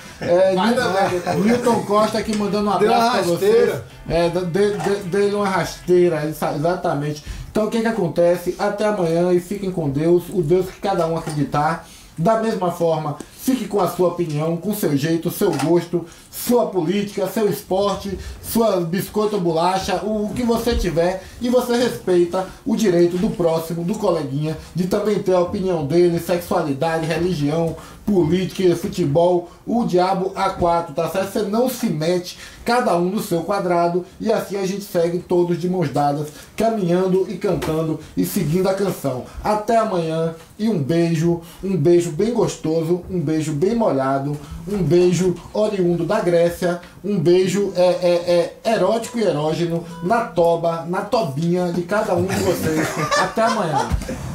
Milton Costa aqui mandando um abraço pra vocês. Dele uma rasteira, exatamente. Então o que acontece? Até amanhã e fiquem com Deus, o Deus que cada um acreditar. Da mesma forma, fique com a sua opinião, com seu jeito, seu gosto, sua política, seu esporte, sua biscoito ou bolacha, o que você tiver, e você respeita o direito do próximo, do coleguinha, de também ter a opinião dele, sexualidade, religião, política, futebol, o diabo a quatro, tá certo? Você não se mete, cada um no seu quadrado, e assim a gente segue todos de mãos dadas, caminhando e cantando e seguindo a canção. Até amanhã e um beijo bem gostoso, um beijo bem molhado, um beijo oriundo da Grécia, um beijo erótico e erógeno na toba, na tobinha de cada um de vocês. Até amanhã.